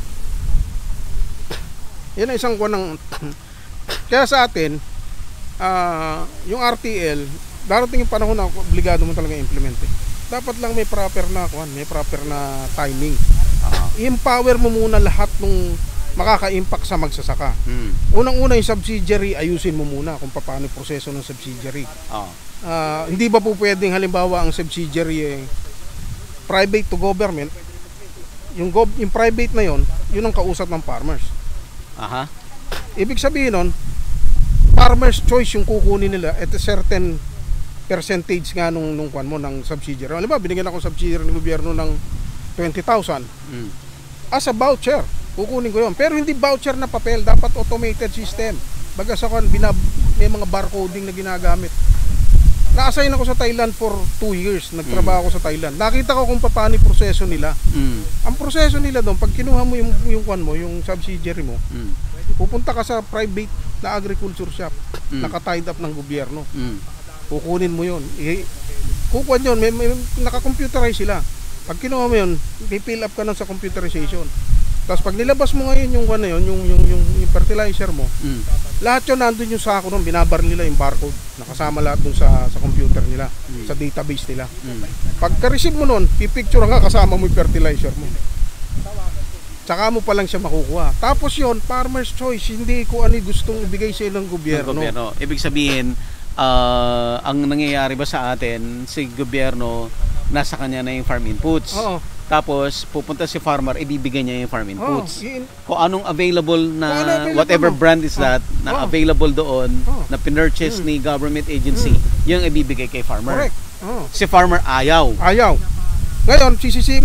Yan ang isang ng kaya sa atin, yung RTL, darating yung panahon na obligado mo talaga implement. Dapat lang may proper na timing. I-empower mo muna lahat ng makaka-impact sa magsasaka. Unang-una yung subsidiary, ayusin mo muna kung paano yung proseso ng subsidiary. Hindi ba po pwedeng halimbawa ang subsidiary private to government, yung private na yun ang kausap ng farmers. Ibig sabihin nun, farmers choice yung kukunin nila at a certain percentage nga nung kwan mo ng subsidiary. Halimbawa, binigyan ako subsidiary ng gobyerno ng 20,000 as a voucher, kukunin ko yun. Pero hindi voucher na papel, dapat automated system. Baga sa kwan, may mga barcoding na ginagamit. Na-assign ako sa Thailand for 2 years. Nagtrabaho ako sa Thailand. Nakita ko kung paano yung proseso nila. Ang proseso nila doon, pag kinuha mo yung subsidiary mo, pupunta ka sa private na agriculture shop, naka-tied up ng gobyerno. Kukunin mo yun. Kukuha yun, may naka-computerize sila. Pag kinuha mo yun, pipill up ka nun sa computerization. Tapos pag nilabas mo ngayon yung fertilizer mo, lahat yun nandun yung sako nun, binabar nila yung barcode, nakasama lahat dun sa computer nila, sa database nila. Pagka-receive mo nun, pipicture nga kasama mo yung fertilizer mo. Tsaka mo pa lang siya makukuha. Tapos yun, farmer's choice, hindi ko ano gustong ibigay sa ng gobyerno. Ibig sabihin, ang nangyayari ba sa atin, si gobyerno, nasa kanya na yung farm inputs. Oo. Tapos pupunta si farmer, ibibigay niya yung farm inputs. Kung anong available na whatever brand is that na available doon na pinurchase ni government agency, yung ibibigay kay farmer. Correct. Si farmer ayaw. Ngayon,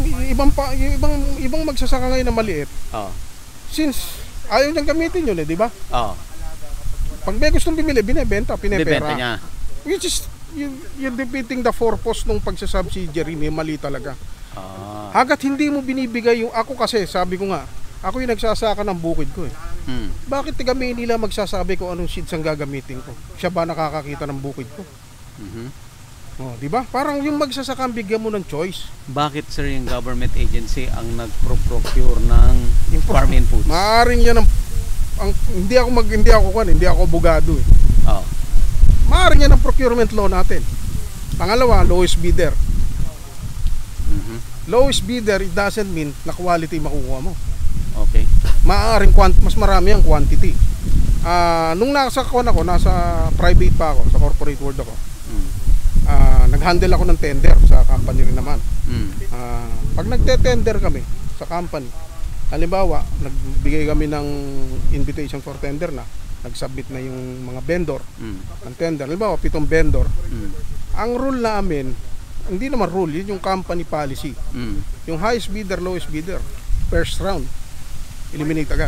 ibang magsasaka ngayon na maliit. Since ayaw niyang gamitin yun di ba? Pag may gustong bimili, binebenta, pinepera. Niya. Which is you're defeating the purpose nung pagsasubsidiary, may mali talaga. Hagat hindi mo binibigay yung ako kasi, sabi ko nga, ako yung nagsasaka ng bukid ko eh. Bakit taga Maynila magsasabi ko anong seeds ang gagamitin ko? Siya ba nakakakita ng bukid ko? Di ba? Parang yung magsasaka bigyan mo ng choice. Bakit sir yung government agency ang nagpro-procure ng farm inputs? Maaring yan hindi ako abogado eh. Maaring yan ang procurement law natin. Pangalawa, lowest bidder. Lowest bidder, it doesn't mean na quality makukuha mo. Okay. Maaring mas marami ang quantity. Nung nasa private pa ako, sa corporate world ako. Nag-handle ako ng tender sa company rin naman. Pag nagte-tender kami sa company, halimbawa, nagbigay kami ng invitation for tender na, nag-submit na yung mga vendor ng tender. Halimbawa, 7 vendor. Ang rule namin, hindi naman rule, yun yung company policy. Yung highest bidder, lowest bidder, first round, eliminate agad.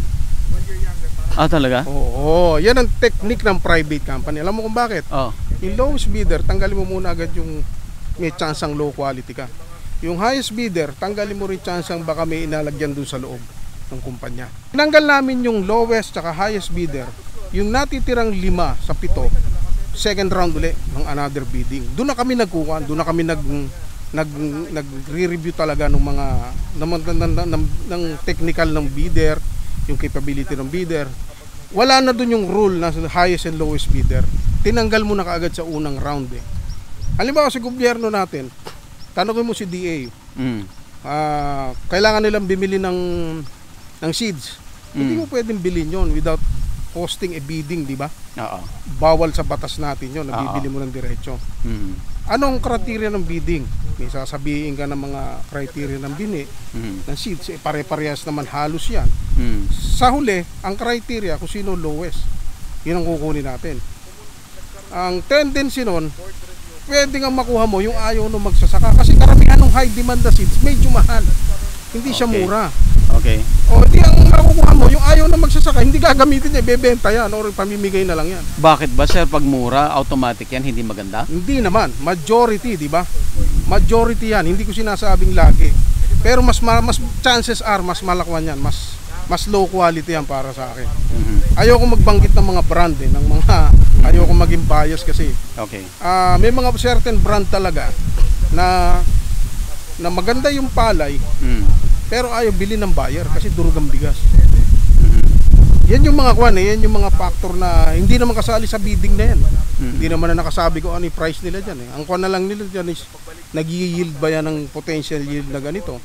Talaga? Oo, yan ang technique ng private company. Alam mo kung bakit? Yung lowest bidder, tanggalin mo muna agad yung may chance ang low quality ka. Yung highest bidder, tanggalin mo rin chance ang baka may inalagyan dun sa loob ng kumpanya. Tinanggal namin yung lowest at highest bidder, yung natitirang 5 sa 7, second round ulit ng another bidding. Doon na kami nagkukuha, doon na kami nagre-review talaga ng mga ng technical ng bidder, yung capability ng bidder. Wala na doon yung rule na highest and lowest bidder. Tinanggal mo na kaagad sa unang round eh. Halimbawa sa gobyerno natin, tanongin mo si DA. Kailangan nilang bimili ng seeds. Hindi mo pwedeng bilhin yon without posting a bidding, di ba? Bawal sa batas natin yun, nabibili mo ng diretso. Anong criteria ng bidding? May sasabihin ka ng mga criteria ng bini ng seeds, pare-parehas naman halos yan. Sa huli, ang criteria kung sino lowest, yun ang kukunin natin. Ang tendency nun, pwede nga makuha mo yung ayaw nung magsasaka kasi karamihan ng high demand na seeds medyo mahal, hindi siya mura. Di ang makukuha mo yung ayaw na magsasaka, hindi gagamitin niya, bebenta yan or pamimigay na lang yan. Bakit ba sir, pag mura automatic yan, hindi maganda? Hindi naman, majority, di ba? Majority yan, hindi ko sinasabing lagi, pero mas chances are mas malakwan yan, mas low quality yan para sa akin. Ayoko magbanggit ng mga brand ng mga ayoko maging bias kasi. May mga certain brand talaga na maganda yung palay, pero ayaw bilhin ng buyer kasi durog ang bigas. Yan yung mga yan yung mga factor na hindi naman kasali sa bidding na yan. Hindi naman na nakasabi ko ano yung price nila dyan. Ang na lang nila dyan is nag-yield ba yan ng potential yield na ganito.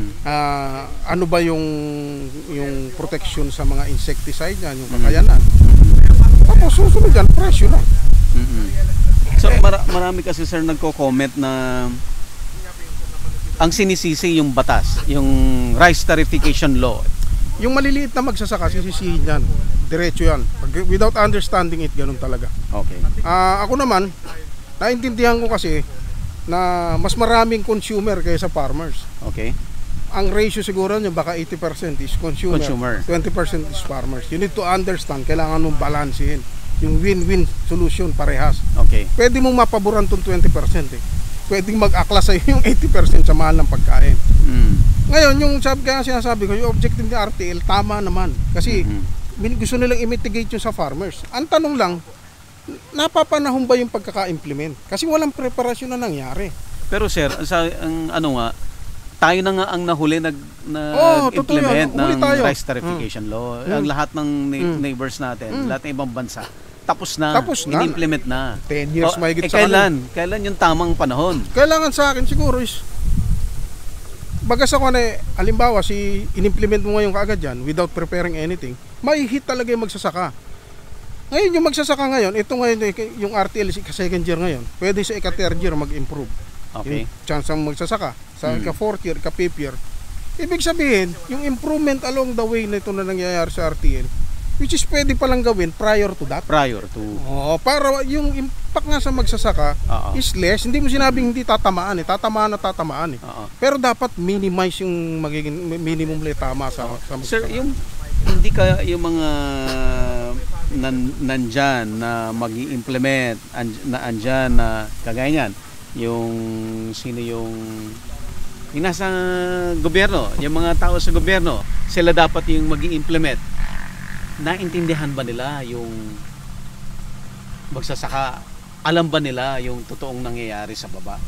Ano ba yung protection sa mga insecticide yan, yung kakayanan. Tapos susunod dyan, presyo na. So marami kasi sir nagko-comment na ang sinisisi yung batas, yung rice tarification law. Yung maliliit na magsasaka, sisisihin yan. Diretso yan. Without understanding it, ganun talaga. Ako naman, naintindihan ko kasi na mas maraming consumer kaysa farmers. Ang ratio siguro niya baka 80% is consumer. 20% is farmers. You need to understand, kailangan mong balansehin. Yung win-win solution parehas. Okay. Pwede mong mapaboran tong 20% eh. Pwedeng mag-akla sa'yo yung 80% sa mahal ng pagkain. Ngayon, yung sinasabi ko, yung objective ni RTL, tama naman. Kasi gusto nilang i-mitigate yung sa farmers. Ang tanong lang, napapanahon ba yung pagkaka-implement? Kasi walang preparasyon na nangyari. Pero sir, tayo na nga ang nahuli nag-implement ng rice tariffication law. Ang lahat ng neighbors natin, lahat ng ibang bansa, tapos na. In-implement na. 10 years mahigit sa kanila. Kailan yung tamang panahon? Kailangan sa akin siguro is, bagas ako na, halimbawa, in-implement mo ngayon kaagad yan, without preparing anything, may hit talaga yung magsasaka. Ngayon, yung magsasaka ngayon, ito ngayon, yung RTL, second year ngayon, pwede sa ika-third year mag-improve. Okay. Yung chance ang magsasaka sa ika-fourth year, ika-fifth year. Ibig sabihin, yung improvement along the way na ito na nangyayari sa RTL, which is pwede palang gawin prior to that. Oo, para yung impact nga sa magsasaka is less. Hindi mo sinabing hindi tatamaan eh. Tatamaan eh. Pero dapat minimize yung magiging minimum le tama sa magsasaka. Sir, yung hindi ka yung mga nandyan na mag-i-implement, andyan na kagaya niyan, yung sino yung nasa gobyerno, yung mga tao sa gobyerno, sila dapat yung mag-i-implement. Naintindihan ba nila yung magsasaka? Alam ba nila yung totoong nangyayari sa baba?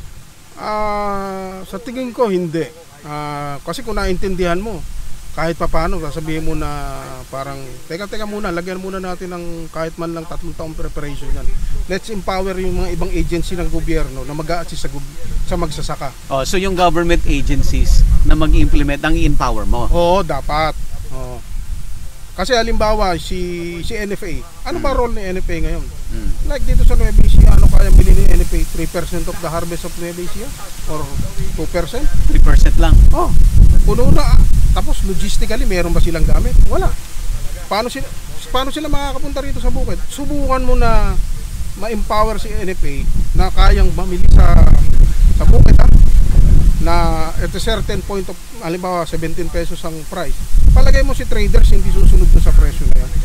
Sa tingin ko hindi. Kasi kung naintindihan mo, kahit papaano, sasabihin mo na parang, teka muna, lagyan muna natin ng kahit man lang 3 taong preparation yan. Let's empower yung mga ibang agency ng gobyerno na mag-a-assist sa magsasaka. So yung government agencies na mag-implement, ang i-empower mo? Oo, dapat. Oo. Kasi halimbawa, si NFA, ano ba role ni NFA ngayon? Like dito sa Nueva Ecija, ano kaya bilhin ni NFA? 3% of the harvest of Nueva Ecija? Or 2%? 3% lang? Puno na. Tapos logistically, meron ba silang gamit? Wala. Paano sila makakapunta rito sa bukid? Subukan mo na ma-empower si NFA na kayang mamili sa bukid na at a certain point of, halimbawa 17 pesos ang price. Palagay mo si traders hindi susunod sa presyo na yan.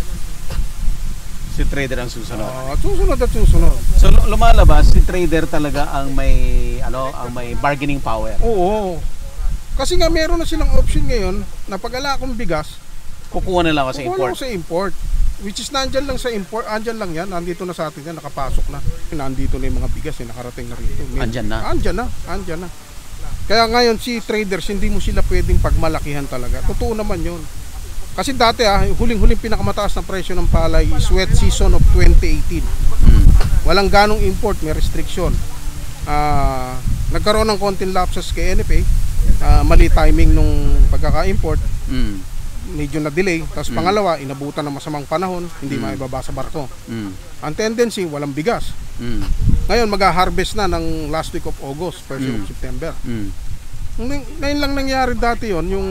Si trader ang susunod. Susunod. So lumalabas si trader talaga ang may bargaining power. Oo. Kasi nga meron na silang option ngayon na pag ala akong bigas, kukuha na lang ako sa import. Which is nandyan lang sa import, andyan lang yan, nandito na sa atin yan, nakapasok na. Nandito na yung mga bigas, nakarating na rito. Andyan na. Kaya ngayon si traders, hindi mo sila pwedeng pagmalakihan talaga. Totoo naman yun. Kasi dati huling-huling pinakamataas na presyo ng palay is wet season of 2018. Walang ganong import, may restriction. Nagkaroon ng konting lapses kay NFA. Mali timing nung pagkaka-import. Medyo na delay. Tapos pangalawa, inabutan ng masamang panahon, hindi maibaba sa barko. Ang tendency, walang bigas. Ngayon mag-harvest na ng last week of August, first week of September. Ngayon lang nangyari dati yon, yung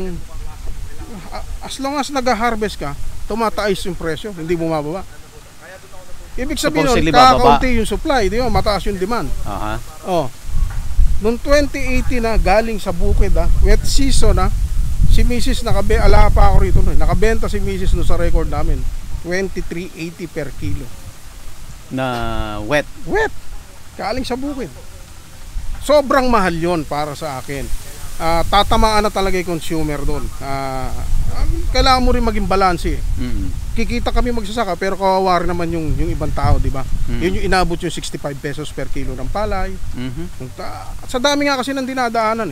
as long as nag-harvest ka, tumataas yung presyo, hindi bumababa. Ibig sabihin nun, kakaunti yung supply, di ba? Mataas yung demand. Noong 2018 na, galing sa bukid, wet season si Mrs. ala pa ako rito, nakabenta si Mrs. no sa record namin, 23.80 per kilo. Na wet? Wet! Galing sa bukid. Sobrang mahal yon para sa akin. Tatamaan na talaga yung consumer doon. Kailangan mo rin maging balanse. Kikita kami magsasaka pero kawawa rin naman yung ibang tao, di ba? Yun yung inabot yung 65 pesos per kilo ng palay. Sa dami nga kasi ng dinadaanan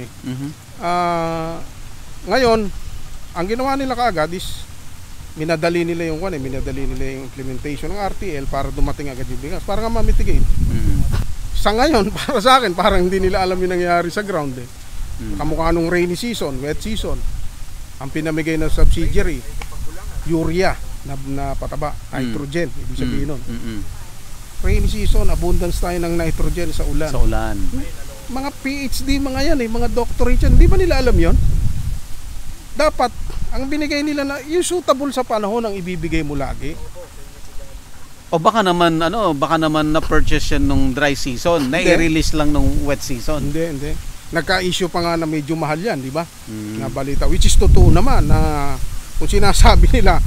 ngayon, ang ginawa nila kaagad is minadali nila yung implementation ng RTL para dumating agad yung bigas, para nga mamitigate. Sa ngayon, para sa akin, parang hindi nila alam yung nangyayari sa ground kamukha nung rainy season, wet season. Ang pinamigay ng subsidiary, urea na pataba, nitrogen, ibig sabihin nun. Rainy season, abundance tayo ng nitrogen sa ulan. Mga PhD mga yan mga doctorate yan, hindi ba nila alam yon? Dapat ang binigay nila na yung suitable sa panahon ang ibibigay mo lagi. O baka naman na purchase yan nung dry season, na i-release lang nung wet season. Hindi. Nagka-issue pa nga na medyo mahal yan, di ba? Na balita, which is totoo naman na kung sinasabi nila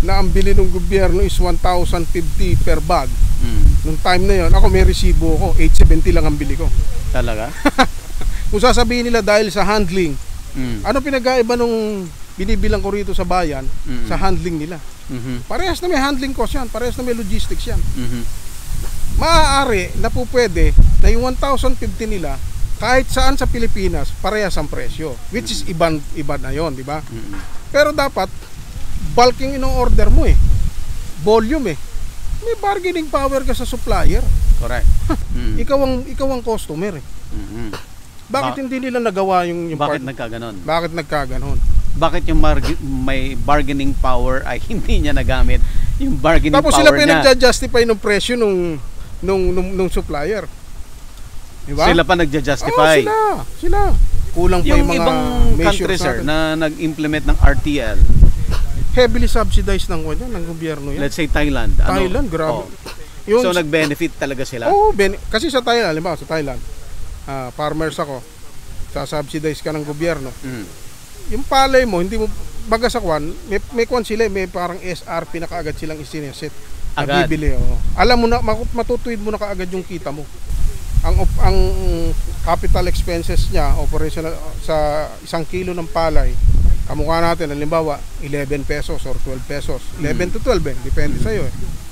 na ang bili ng gobyerno is 1,050 per bag. Nung time na yon, ako may resibo ko, 870 lang ang bili ko. Talaga? Kung sasabihin nila dahil sa handling, ano pinagkaiba nung binibilang ko rito sa bayan sa handling nila? Parehas na may handling cost yan, parehas na may logistics yan. Maaari na po pwede na yung 1,050 nila kahit saan sa Pilipinas parehas ang presyo, which is iba na yon, di ba? Pero dapat bulking in-order mo volume may bargaining power ka sa supplier. Correct. Ikaw ang customer Bakit hindi nila nagawa yung bakit nagkaganon? Bakit nagkaganon? Bakit yung may bargaining power ay hindi niya nagamit yung bargaining Tapos power sila pinagja-justify ng presyo nung supplier. Diba? Sila pa nagja-justify. Sila. Kulang pa yung mga ibang country sir na nag-implement ng RTL. Heavily subsidized ng gobyerno yan. Let's say Thailand. Thailand, grabe. So nag-benefit talaga sila? Kasi sa Thailand, halimbawa sa Thailand, farmers ako, sa-subsidize ka ng gobyerno. Yung palay mo, hindi mo, baga sa kwan, may kwan sila, may parang SRP na kaagad silang isineset. Agad? Bibili, Alam mo na, matutuwid mo na kaagad yung kita mo. Ang capital expenses niya, operational, sa 1 kilo ng palay, kamukha natin, halimbawa, 11 pesos or 12 pesos. 11 to 12 depende sa'yo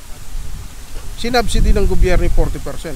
Sinubsidy ng gobyerno 40%.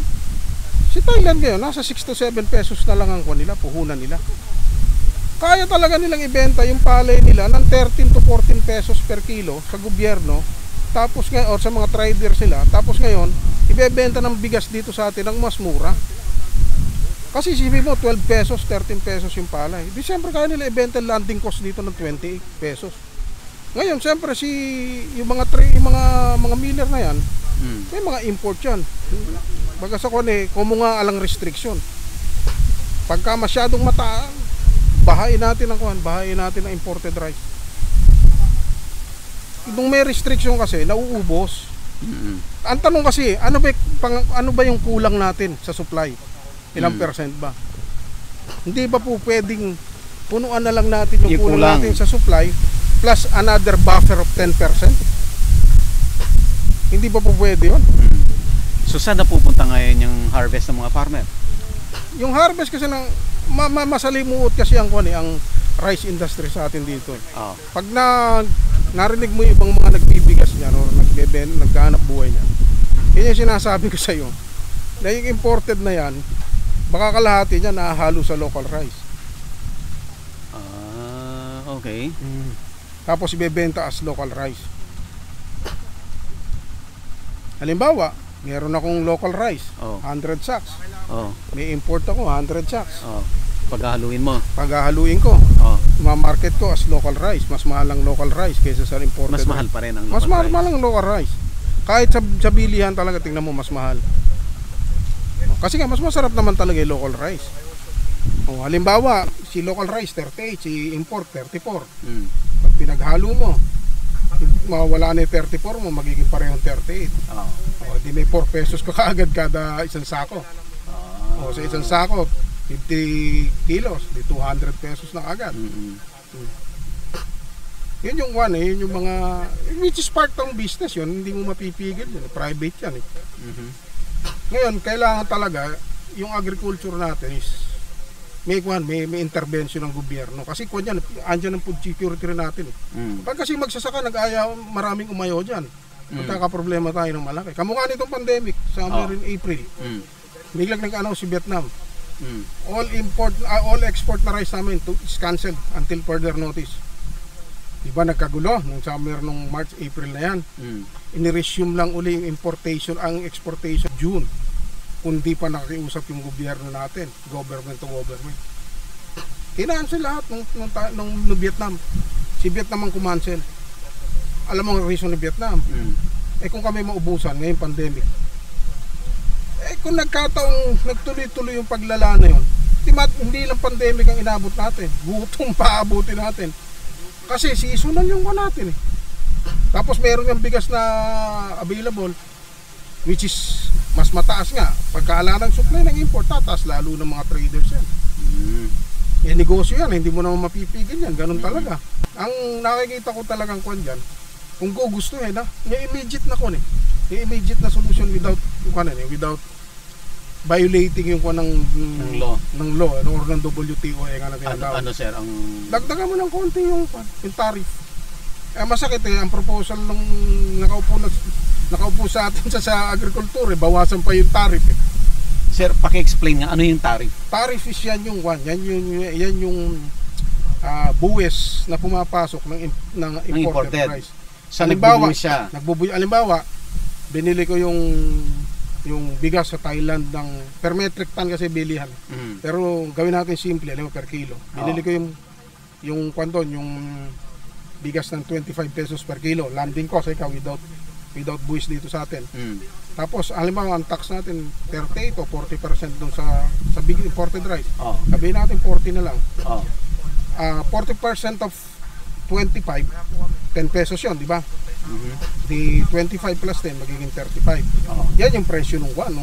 Si Thailand ngayon, nasa 6 to 7 pesos na lang ang nila, puhunan nila. Kaya talaga nilang ibenta yung palay nila ng 13 to 14 pesos per kilo sa gobyerno, tapos ngayon, or sa mga traders nila, tapos ngayon, ibebenta ng bigas dito sa atin ng mas mura. Kasi isipin mo, 12 pesos, 13 pesos yung palay. Di siyempre kaya nila ibenta landing cost dito ng 28 pesos. Ngayon, siyempre yung mga miller na yan, may mga import yan. Baga sa kung nga alang restriction. Pagka masyadong mataas, bahain natin ang imported rice. Nung may restriction kasi, nauubos. Ang tanong kasi, ano ba yung kulang natin sa supply? Ilang percent ba? Hindi ba po pwedeng punuan na lang natin yung kulang natin sa supply plus another buffer of 10%? Hindi ba po pwede yun? So saan na pupunta ngayon yung harvest ng mga farmer? Yung harvest kasi masalimuot kasi ang rice industry sa atin dito. Pag narinig mo yung ibang mga nagbibigas niyan o naghahanap buhay niyan, yun yung sinasabi ko sa iyo, na yung imported na yan, baka kalahati niya nahahalo sa local rice. Okay. Tapos ibebenta as local rice. Halimbawa, meron akong local rice, 100 sacks. May import ako, 100 sacks. Paghahaluin mo? Paghahaluin ko. Ma-market ko as local rice. Mas mahal ang local rice kaysa sa imported. Mas mahal pa rin ang local rice. Mas mahal ang local rice. Kahit sa bilihan talaga, tingnan mo, mas mahal. Kasi nga, mas masarap naman talaga yung local rice. Halimbawa, si local rice 38, si import 34. Pag pinaghalo mo, mawala na yung 34 mo, magiging parehong 38. Di may 4 pesos ka kaagad kada isang sako. Sa isang sako, 50 kilos, di 200 pesos na agad. Yun yung yun yung mga, which is part ng business yun, hindi mo mapipigil yun, private yan Ngayon, kailangan talaga yung agriculture natin is may intervention ng gobyerno kasi andyan ang food security rin natin Pag kasi magsasaka, nag-aya, maraming umayo dyan, magkakaproblema tayo ng malaki. Kamukha nitong pandemic, summer in April, biglang nag-announce si Vietnam, all export na rice namin is cancelled until further notice. Diba nagkagulo nung summer nung March, April na yan. Ini-resume lang uli yung importation, ang exportation June, kundi pa nakiusap yung gobyerno natin, government to government. Kinancel lahat nung Vietnam. Si Vietnam ang kumancel. Alam mo ang reason ni Vietnam? Kung kami maubusan ngayong pandemic, kung nagkataong nagtuloy-tuloy yung paglala na yun, hindi lang pandemic ang inabot natin, gutom pa abutin natin. Kasi seasonal yung natin Tapos meron yung bigas na available, which is mas mataas nga. Pagkaala ng supply ng import, tataas lalo ng mga traders yan. Negosyo yan, hindi mo naman mapipigil yan, ganun talaga. Ang nakikita ko talagang dyan, Kung gugustuhin na, may immediate na kon eh. May immediate na solution without violating yung law or ng WTO nga na tinatawag. Ano sir ang dagdagan mo ng konti yung tariff. Masakit ang proposal nung nakaupo sa atin sa agriculture bawasan pa yung tariff eh. Sir, paki-explain nga ano yung tariff. Tariff is yan yung buwis na pumapasok ng imported rice. Halimbawa, binili ko yung bigas sa Thailand per metric ton kasi bilihan. Pero gawin natin simple, per kilo. Binili ko yung bigas ng 25 pesos per kilo. Landing cost without buwis dito sa atin. Tapos halimbawa ang tax natin 38 o 40% dun sa big imported rice. Sabihin natin 40 na lang. 40% of 25, 10 pesos yun, di ba? Di 25 plus 10 magiging 35. Yan yung presyo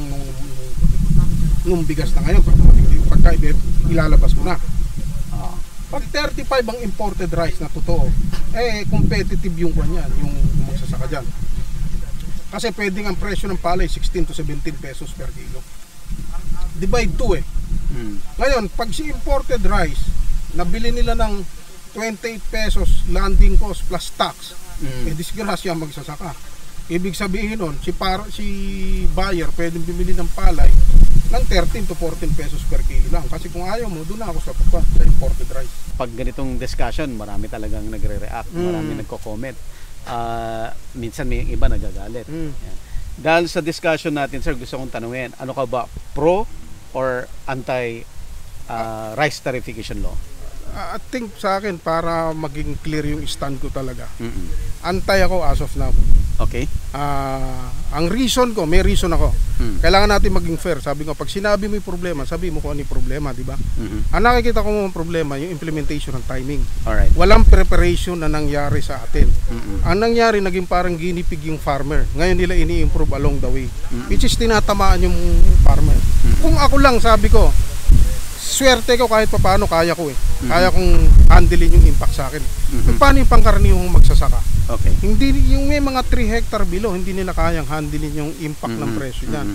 nung bigas na ngayon pagka ilalabas mo na. Pag 35 ang imported rice na totoo, competitive yung magsasaka dyan. Kasi pwedeng ang presyo ng palay 16 to 17 pesos per kilo. Divide 2 eh. Ngayon, pag si imported rice, nabili nila ng 28 pesos landing cost plus tax, disgrasya ang magsasaka. Ibig sabihin nun, si buyer pwedeng bumili ng palay ng 13 to 14 pesos per kilo lang. Kasi kung ayaw mo, doon ako sa imported rice. Pag ganitong discussion, marami talagang nagre-react, marami nagko-comment. Minsan may iba nagagalit. Dahil sa discussion natin, sir, gusto kong tanungin, ano ka ba, pro or anti rice tariffication law? I think sa akin, para maging clear yung stand ko talaga, antay ako as of now. Okay. Ang reason ko, may reason ako. Kailangan natin maging fair. Sabi ko, pag sinabi mo yung problema, sabi mo kung ano yung problema, di ba? Ang nakikita ko mo problema, yung implementation ng timing. Alright. Walang preparation na nangyari sa atin. Ang nangyari, naging parang guinea pig yung farmer. Ngayon nila ini-improve along the way. Which is tinatamaan yung farmer. Kung ako lang, sabi ko, swerte ko kahit paano, kaya ko eh. Kaya kong handlein yung impact sa akin. Paano yung pangkaraniwang magsasaka? Okay. Hindi yung may mga 3 hectare below, hindi nila kayang handlein yung impact ng presyo niyan.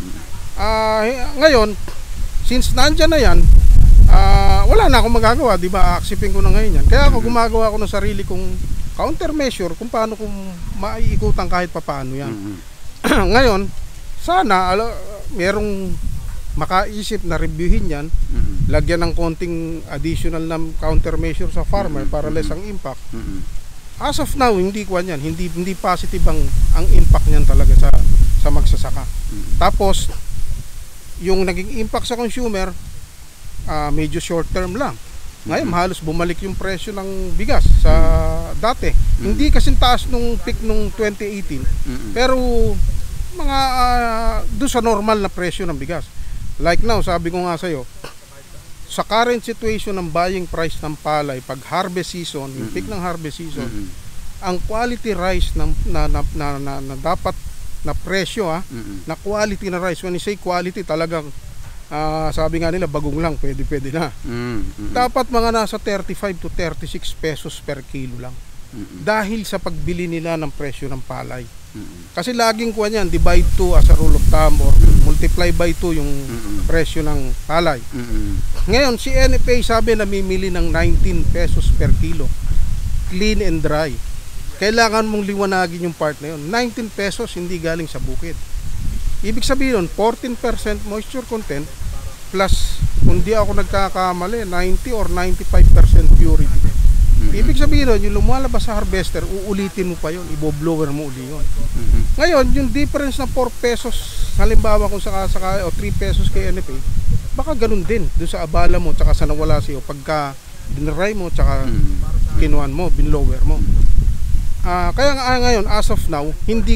Ngayon, since nandiyan na yan, wala na akong magagawa, di ba? Aksipin ko na ngayon yan. Kaya ako gumagawa ako ng sarili kong countermeasure kung paano kung maiikutan kahit papaano yan. Ngayon, sana merong makaisip na reviewin yan, lagyan ng konting additional na countermeasure sa farmer para less ang impact. As of now, hindi positive ang impact niyan talaga sa magsasaka. Tapos yung naging impact sa consumer, medyo short term lang. Ngayon halos bumalik yung presyo ng bigas sa dati. Hindi kasing taas nung peak nung 2018, pero mga doon sa normal na presyo ng bigas. Like now, sabi ko nga sa'yo, sa current situation ng buying price ng palay, pag harvest season, yung peak ng harvest season, ang quality rice na dapat na presyo, na quality na rice, when you say quality, talagang sabi nga nila, bagong lang, pwede na. Dapat mga nasa 35 to 36 pesos per kilo lang. Dahil sa pagbili nila ng presyo ng palay. Kasi laging kuha niyan, divide 2 as a rule of thumb or multiply by 2 yung presyo ng palay. Ngayon, si NFA sabi na mimili ng 19 pesos per kilo. Clean and dry. Kailangan mong liwanagin yung part na yun. 19 pesos hindi galing sa bukid. Ibig sabihin nun, 14% moisture content plus, kung di ako nagkakamali, 90 or 95% purity. Ibig sabihin nun, yung lumalabas sa harvester, uulitin mo pa yun, iboblower mo uli yun. Ngayon, yung difference na 4 pesos, halimbawa kung saka o 3 pesos kay NFA, baka ganun din, doon sa abala mo, tsaka sa nawala sa'yo, pagka dinray mo, tsaka kinuan mo, binlower mo. Kaya ngayon, as of now, hindi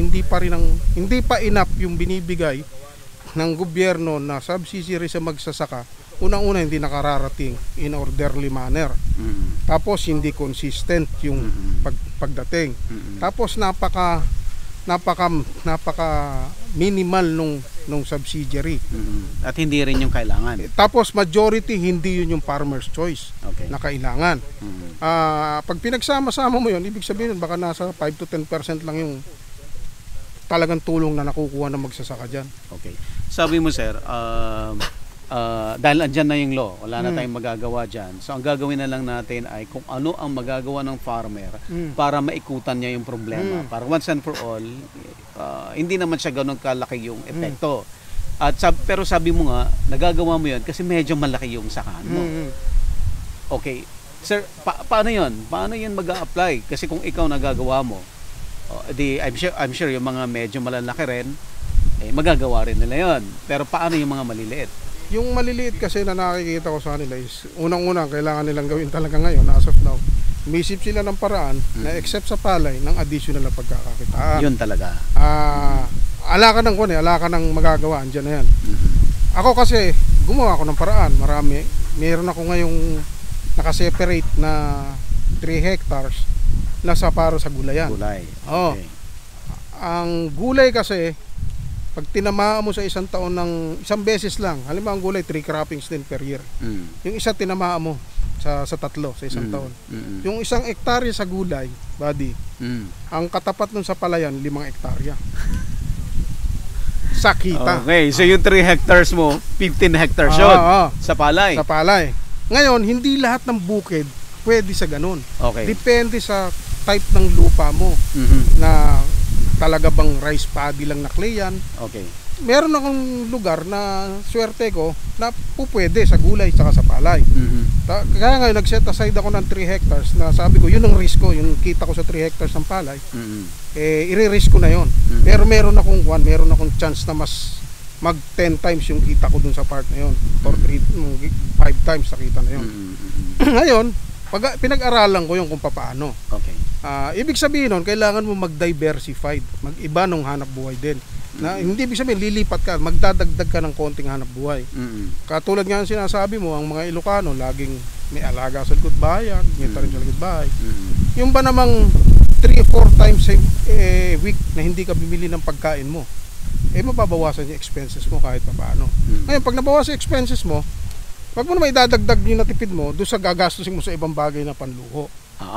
pa enough yung binibigay ng gobyerno na subsidy sa magsasaka. Unang-una, hindi nakararating in orderly manner. Tapos hindi consistent yung pagdating. Tapos napaka minimal nung subsidiary. At hindi rin yung kailangan. Tapos majority hindi yun yung farmer's choice na kailangan. Pag pinagsama-sama mo yun, ibig sabihin baka nasa 5 to 10% lang yung talagang tulong na nakukuha ng magsasaka dyan. Okay. Sabi mo sir, dahil andyan na yung law, wala na tayong magagawa dyan. So ang gagawin na lang natin ay kung ano ang magagawa ng farmer para maikutan niya yung problema. Para once and for all, hindi naman siya ganun kalaki yung epekto. At pero sabi mo nga, nagagawa mo yun kasi medyo malaki yung sakahan mo. Okay. Sir, paano yun? Paano yun mag-a-apply? Kasi kung ikaw nagagawa mo, I'm sure yung mga medyo malalaki rin, magagawa rin nila yun. Pero paano yung mga maliliit? Yung maliliit kasi na nakikita ko sa kanila is unang-unang kailangan nilang gawin talaga ngayon as of now. Umisip sila ng paraan na except sa palay ng additional na pagkakakitaan. Yun talaga. Ala ka ng magagawa, andyan na yan. Ako kasi gumawa ako ng paraan, marami. Meron ako ngayong nakaseparate na 3 hectares na para sa gulayan. Gulay. Okay. Ang gulay kasi pag tinamaan mo sa isang taon ng isang beses lang, halimbawa ang gulay 3 croppings din per year. Yung isa tinamaan mo sa tatlo sa isang taon. Yung 1 hektarya sa gulay, buddy, ang katapat nun sa palayan 5 hektarya. Sa kita. Okay, so yung 3 hectares mo, 15 hectares yun sa palay. Sa palay. Ngayon, hindi lahat ng bukid pwede sa ganun. Okay. Depende sa type ng lupa mo na talaga bang rice paddy lang na clay yan. Okay. Meron akong lugar na swerte ko na pupwede sa gulay saka sa palay. Kaya ngayon nag-set aside ako ng 3 hectares na sabi ko yun ang risk ko, yung kita ko sa 3 hectares ng palay. I-risk ko na yun. Pero meron akong chance na mas mag 10 times yung kita ko dun sa part na yun. Or 5 times sa kita na yun. Ngayon, pinag-aralan ko yung kung paano. Okay. Ibig sabihin nun, kailangan mo mag-diversified, mag-iba nung hanap buhay din. Na hindi ibig sabihin lilipat ka, magdadagdag ka ng konting hanap buhay. Katulad nga ng sinasabi mo, ang mga Ilocano laging may alaga sa likod bayan, may tarim sa likod bahay. Yung ba namang 3 or 4 times a week na hindi ka bibili ng pagkain mo, mababawasan yung expenses mo kahit paano. Ngayon, pag nabawasan yung expenses mo, wag mo na may dadagdag yung natipid mo doon sa gagastusin mo sa ibang bagay na panluho.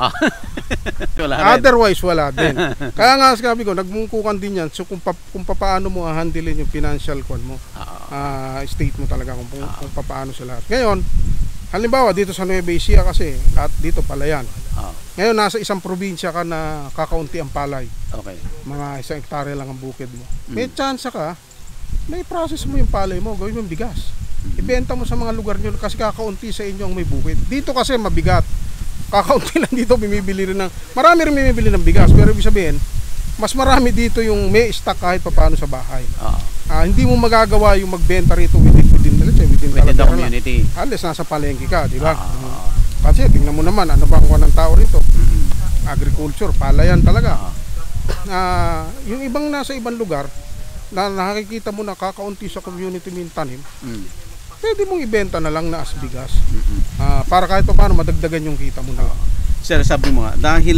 Otherwise, wala din. Kaya nga sabi ko, nagmungkukan din yan. So kung paano mo hahandlein yung financial mo, state mo talaga kung paano sa lahat. Ngayon, halimbawa dito sa Nueva Ecija kasi, at dito palayan. Ngayon, nasa isang probinsya ka na kakaunti ang palay. Okay. Mga 1 hektarya lang ang bukid mo. May chance ka, may process mo yung palay mo, gawin mo yung bigas. Ibenta mo sa mga lugar nyo kasi kakaunti sa inyo ang may bukid. Dito kasi mabigat. Kakaunti lang dito bumibili rin marami rin bumibili ng bigas, pero ibig sabihin, mas marami dito yung may stock kahit papaano sa bahay. Hindi mo magagawa yung magbenta rito within the community. Unless nasa palengke ka, di ba? Kasi tingnan mo naman, ano ba ang kuha ng tao rito? Agriculture, palayan talaga. Yung ibang nasa ibang lugar, na nakikita mo na kakaunti sa community mo yung tanim, pwede mong ibenta na lang na as bigas. Para kahit pa paano madagdagan yung kita mo na. Sir, sabi mo nga, dahil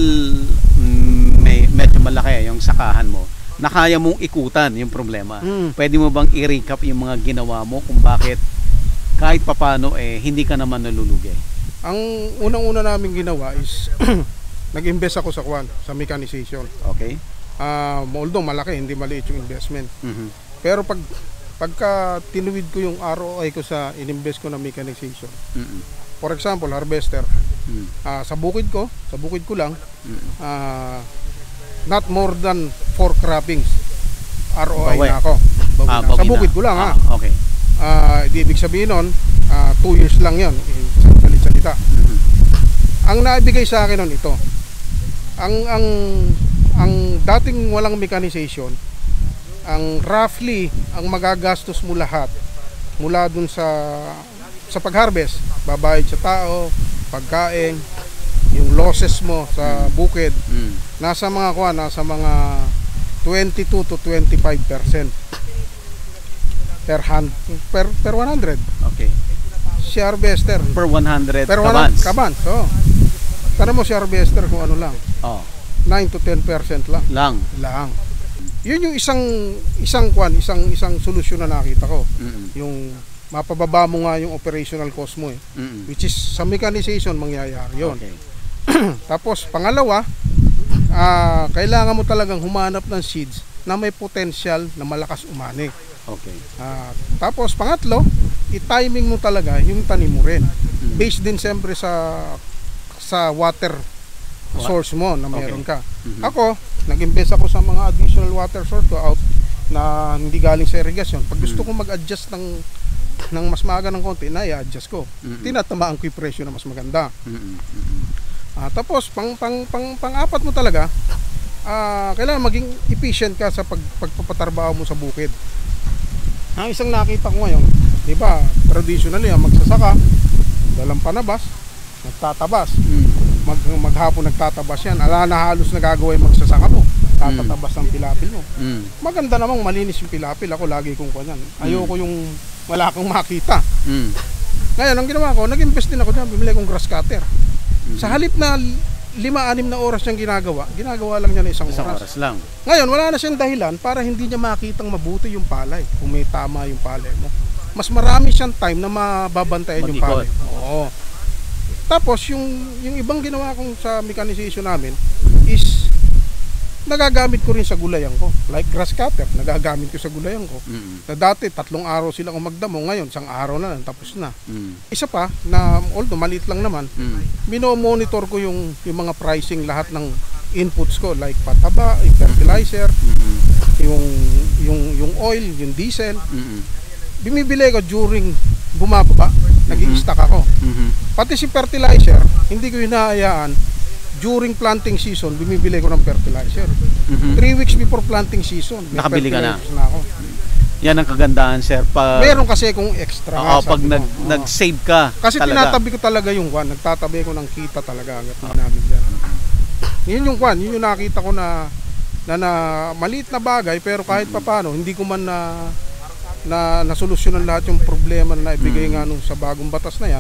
medyo malaki yung sakahan mo, na kaya mong ikutan yung problema. Pwede mo bang i-recap yung mga ginawa mo kung bakit kahit pa paano hindi ka naman nalulugi? Ang unang-una namin ginawa is nag-invest ako sa mechanization. Okay. Although malaki, hindi maliit yung investment. Pero pagka tinuwid ko yung ROI ko sa ininvest ko na mechanization. For example, harvester. Sa bukid ko lang, not more than 4 croppings ROI na ako. Sa bukid ko lang Okay. Di ibig sabihin nun, 2 years lang yun. Salita. Ang naibigay sa akin nun ito. Ang dating walang mechanization, ang roughly ang magagastos mo lahat mula dun sa pag-harvest, babayad sa tao, pagkain, yung losses mo sa bukid, nasa mga 22 to 25% per 100. Okay. Si harvester Per 100 kabans. Tanong mo si harvester kung ano lang. 9 to 10% lang. Yun yung isang solusyon na nakita ko. Yung mapababa mo nga yung operational cost mo which is sa mechanization mangyayari yun. Okay. Tapos pangalawa, kailangan mo talagang humanap ng seeds na may potential na malakas umani. Okay. Tapos pangatlo, i-timing mo talaga yung tanim mo rin. Based din siyempre sa water source mo na meron ka. Ako, nag-invest ako sa mga additional water source ko out na hindi galing sa irrigation. Pag gusto kong mag-adjust ng mas maaga ng konti, na-i-adjust ko. Tinatamaan ko yung presyo na mas maganda. Tapos pang-apat mo talaga, kailangan maging efficient ka sa pagpapatrabaho mo sa bukid. Ang isang nakita ko ngayon, di ba, traditionally magsasaka, dalang panabas, nagtatabas. Maghapon nagtatabas yan. Ala na halos nagagawa yung magsasaka mo. Tatatabas ng pilapil mo. Maganda namang malinis yung pilapil. Ako lagi kong kanyan. Ayoko yung wala kang makita. Ngayon, ang ginawa ko, nag-invest din ako dyan. Bumili kong grass cutter. Sa halip na 5-6 na oras niyang ginagawa lang niya na isang oras lang. Ngayon, wala na siyang dahilan para hindi niya makitang mabuti yung palay. Kung may tama yung palay mo. Mas marami siyang time na mababantayan yung palay. Oo. Tapos yung ibang ginawa kong sa mechanization namin is nagagamit ko rin sa gulayan ko. Like grass cutter, nagagamit ko sa gulayan ko. Na dati 3 araw sila kung magdamo, ngayon 1 araw na lang tapos na. Isa pa na although maliit lang naman, mino-monitor ko yung mga pricing lahat ng inputs ko like pataba, fertilizer, yung oil, yung diesel. Bimibili ko during bumababa, nag-i-stock ako. Pati si fertilizer, hindi ko hinahayaan. During planting season, bumibili ko ng fertilizer. 3 weeks before planting season, may nakabili ka na. Ako. Yan ang kagandahan, sir. Meron kasi kung extra. Pag nag-save ka. Kasi talaga. Tinatabi ko talaga yung nagtatabi ko ng kita talaga hanggat namin yan. Yun yung nakita ko na maliit na bagay, pero kahit papaano, hindi ko man na nasolusyonan lahat yung problema na naibigay nga nung sa bagong batas na yan.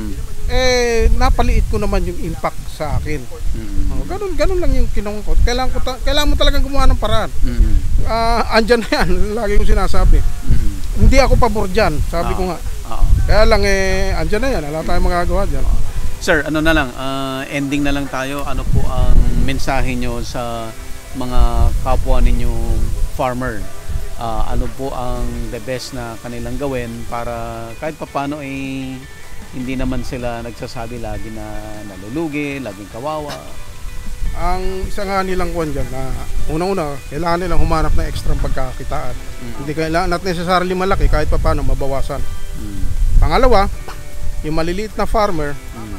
Napaliit ko naman yung impact sa akin. Ganun lang yung kinong ko. Kailangan mo talagang gumawa ng paraan. Andyan na yan, lagi kong sinasabi. Hindi ako pabor dyan, sabi ko nga. Kaya lang andyan na yan, wala tayong magagawa dyan. Sir, ano na lang, ending na lang tayo. Ano po ang mensahe nyo sa mga kapwa ninyo farmer? Ano po ang the best na kanilang gawin para kahit papano hindi naman sila nagsasabi lagi na nalulugi, laging kawawa. Ang isa nga nilang kuwan dyan na unang-una, kailangan nilang humanap ng extra pagkakitaan. Hindi kailangan not necessarily malaki, kahit papano mabawasan. Pangalawa, yung maliliit na farmer,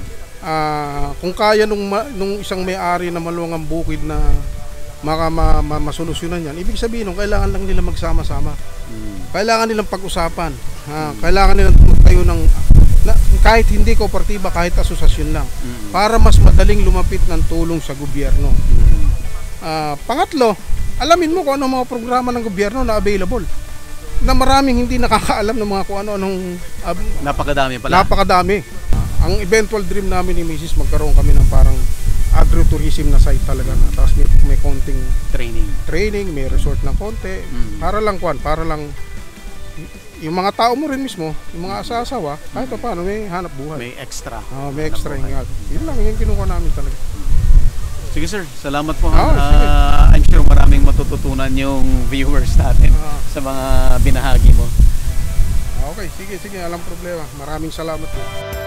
kung kaya nung isang may-ari na maluwang bukid na masolusyonan yan, ibig sabihin nung kailangan lang nila magsama-sama. Kailangan nilang pag-usapan. Kailangan nilang tayo ng kahit hindi kooperatiba, kahit asosasyon lang, para mas madaling lumapit ng tulong sa gobyerno. Pangatlo, alamin mo kung ano mga programa ng gobyerno na available, na maraming hindi nakakaalam ng mga kung ano-anong napakadami pala. Napakadami. Ang eventual dream namin ni Mrs. magkaroon kami ng parang agritourism na site talaga na, tapos may konting training, may resort ng konti, para lang yung mga tao mo rin mismo, yung mga asawa, kahit pa paano may hanap buhay. May extra. May extra hingat. Yun lang yung kinuha namin talaga. Sige sir, salamat po. I'm sure maraming matututunan yung viewers natin sa mga binahagi mo. Okay, sige, walang problema. Maraming salamat po.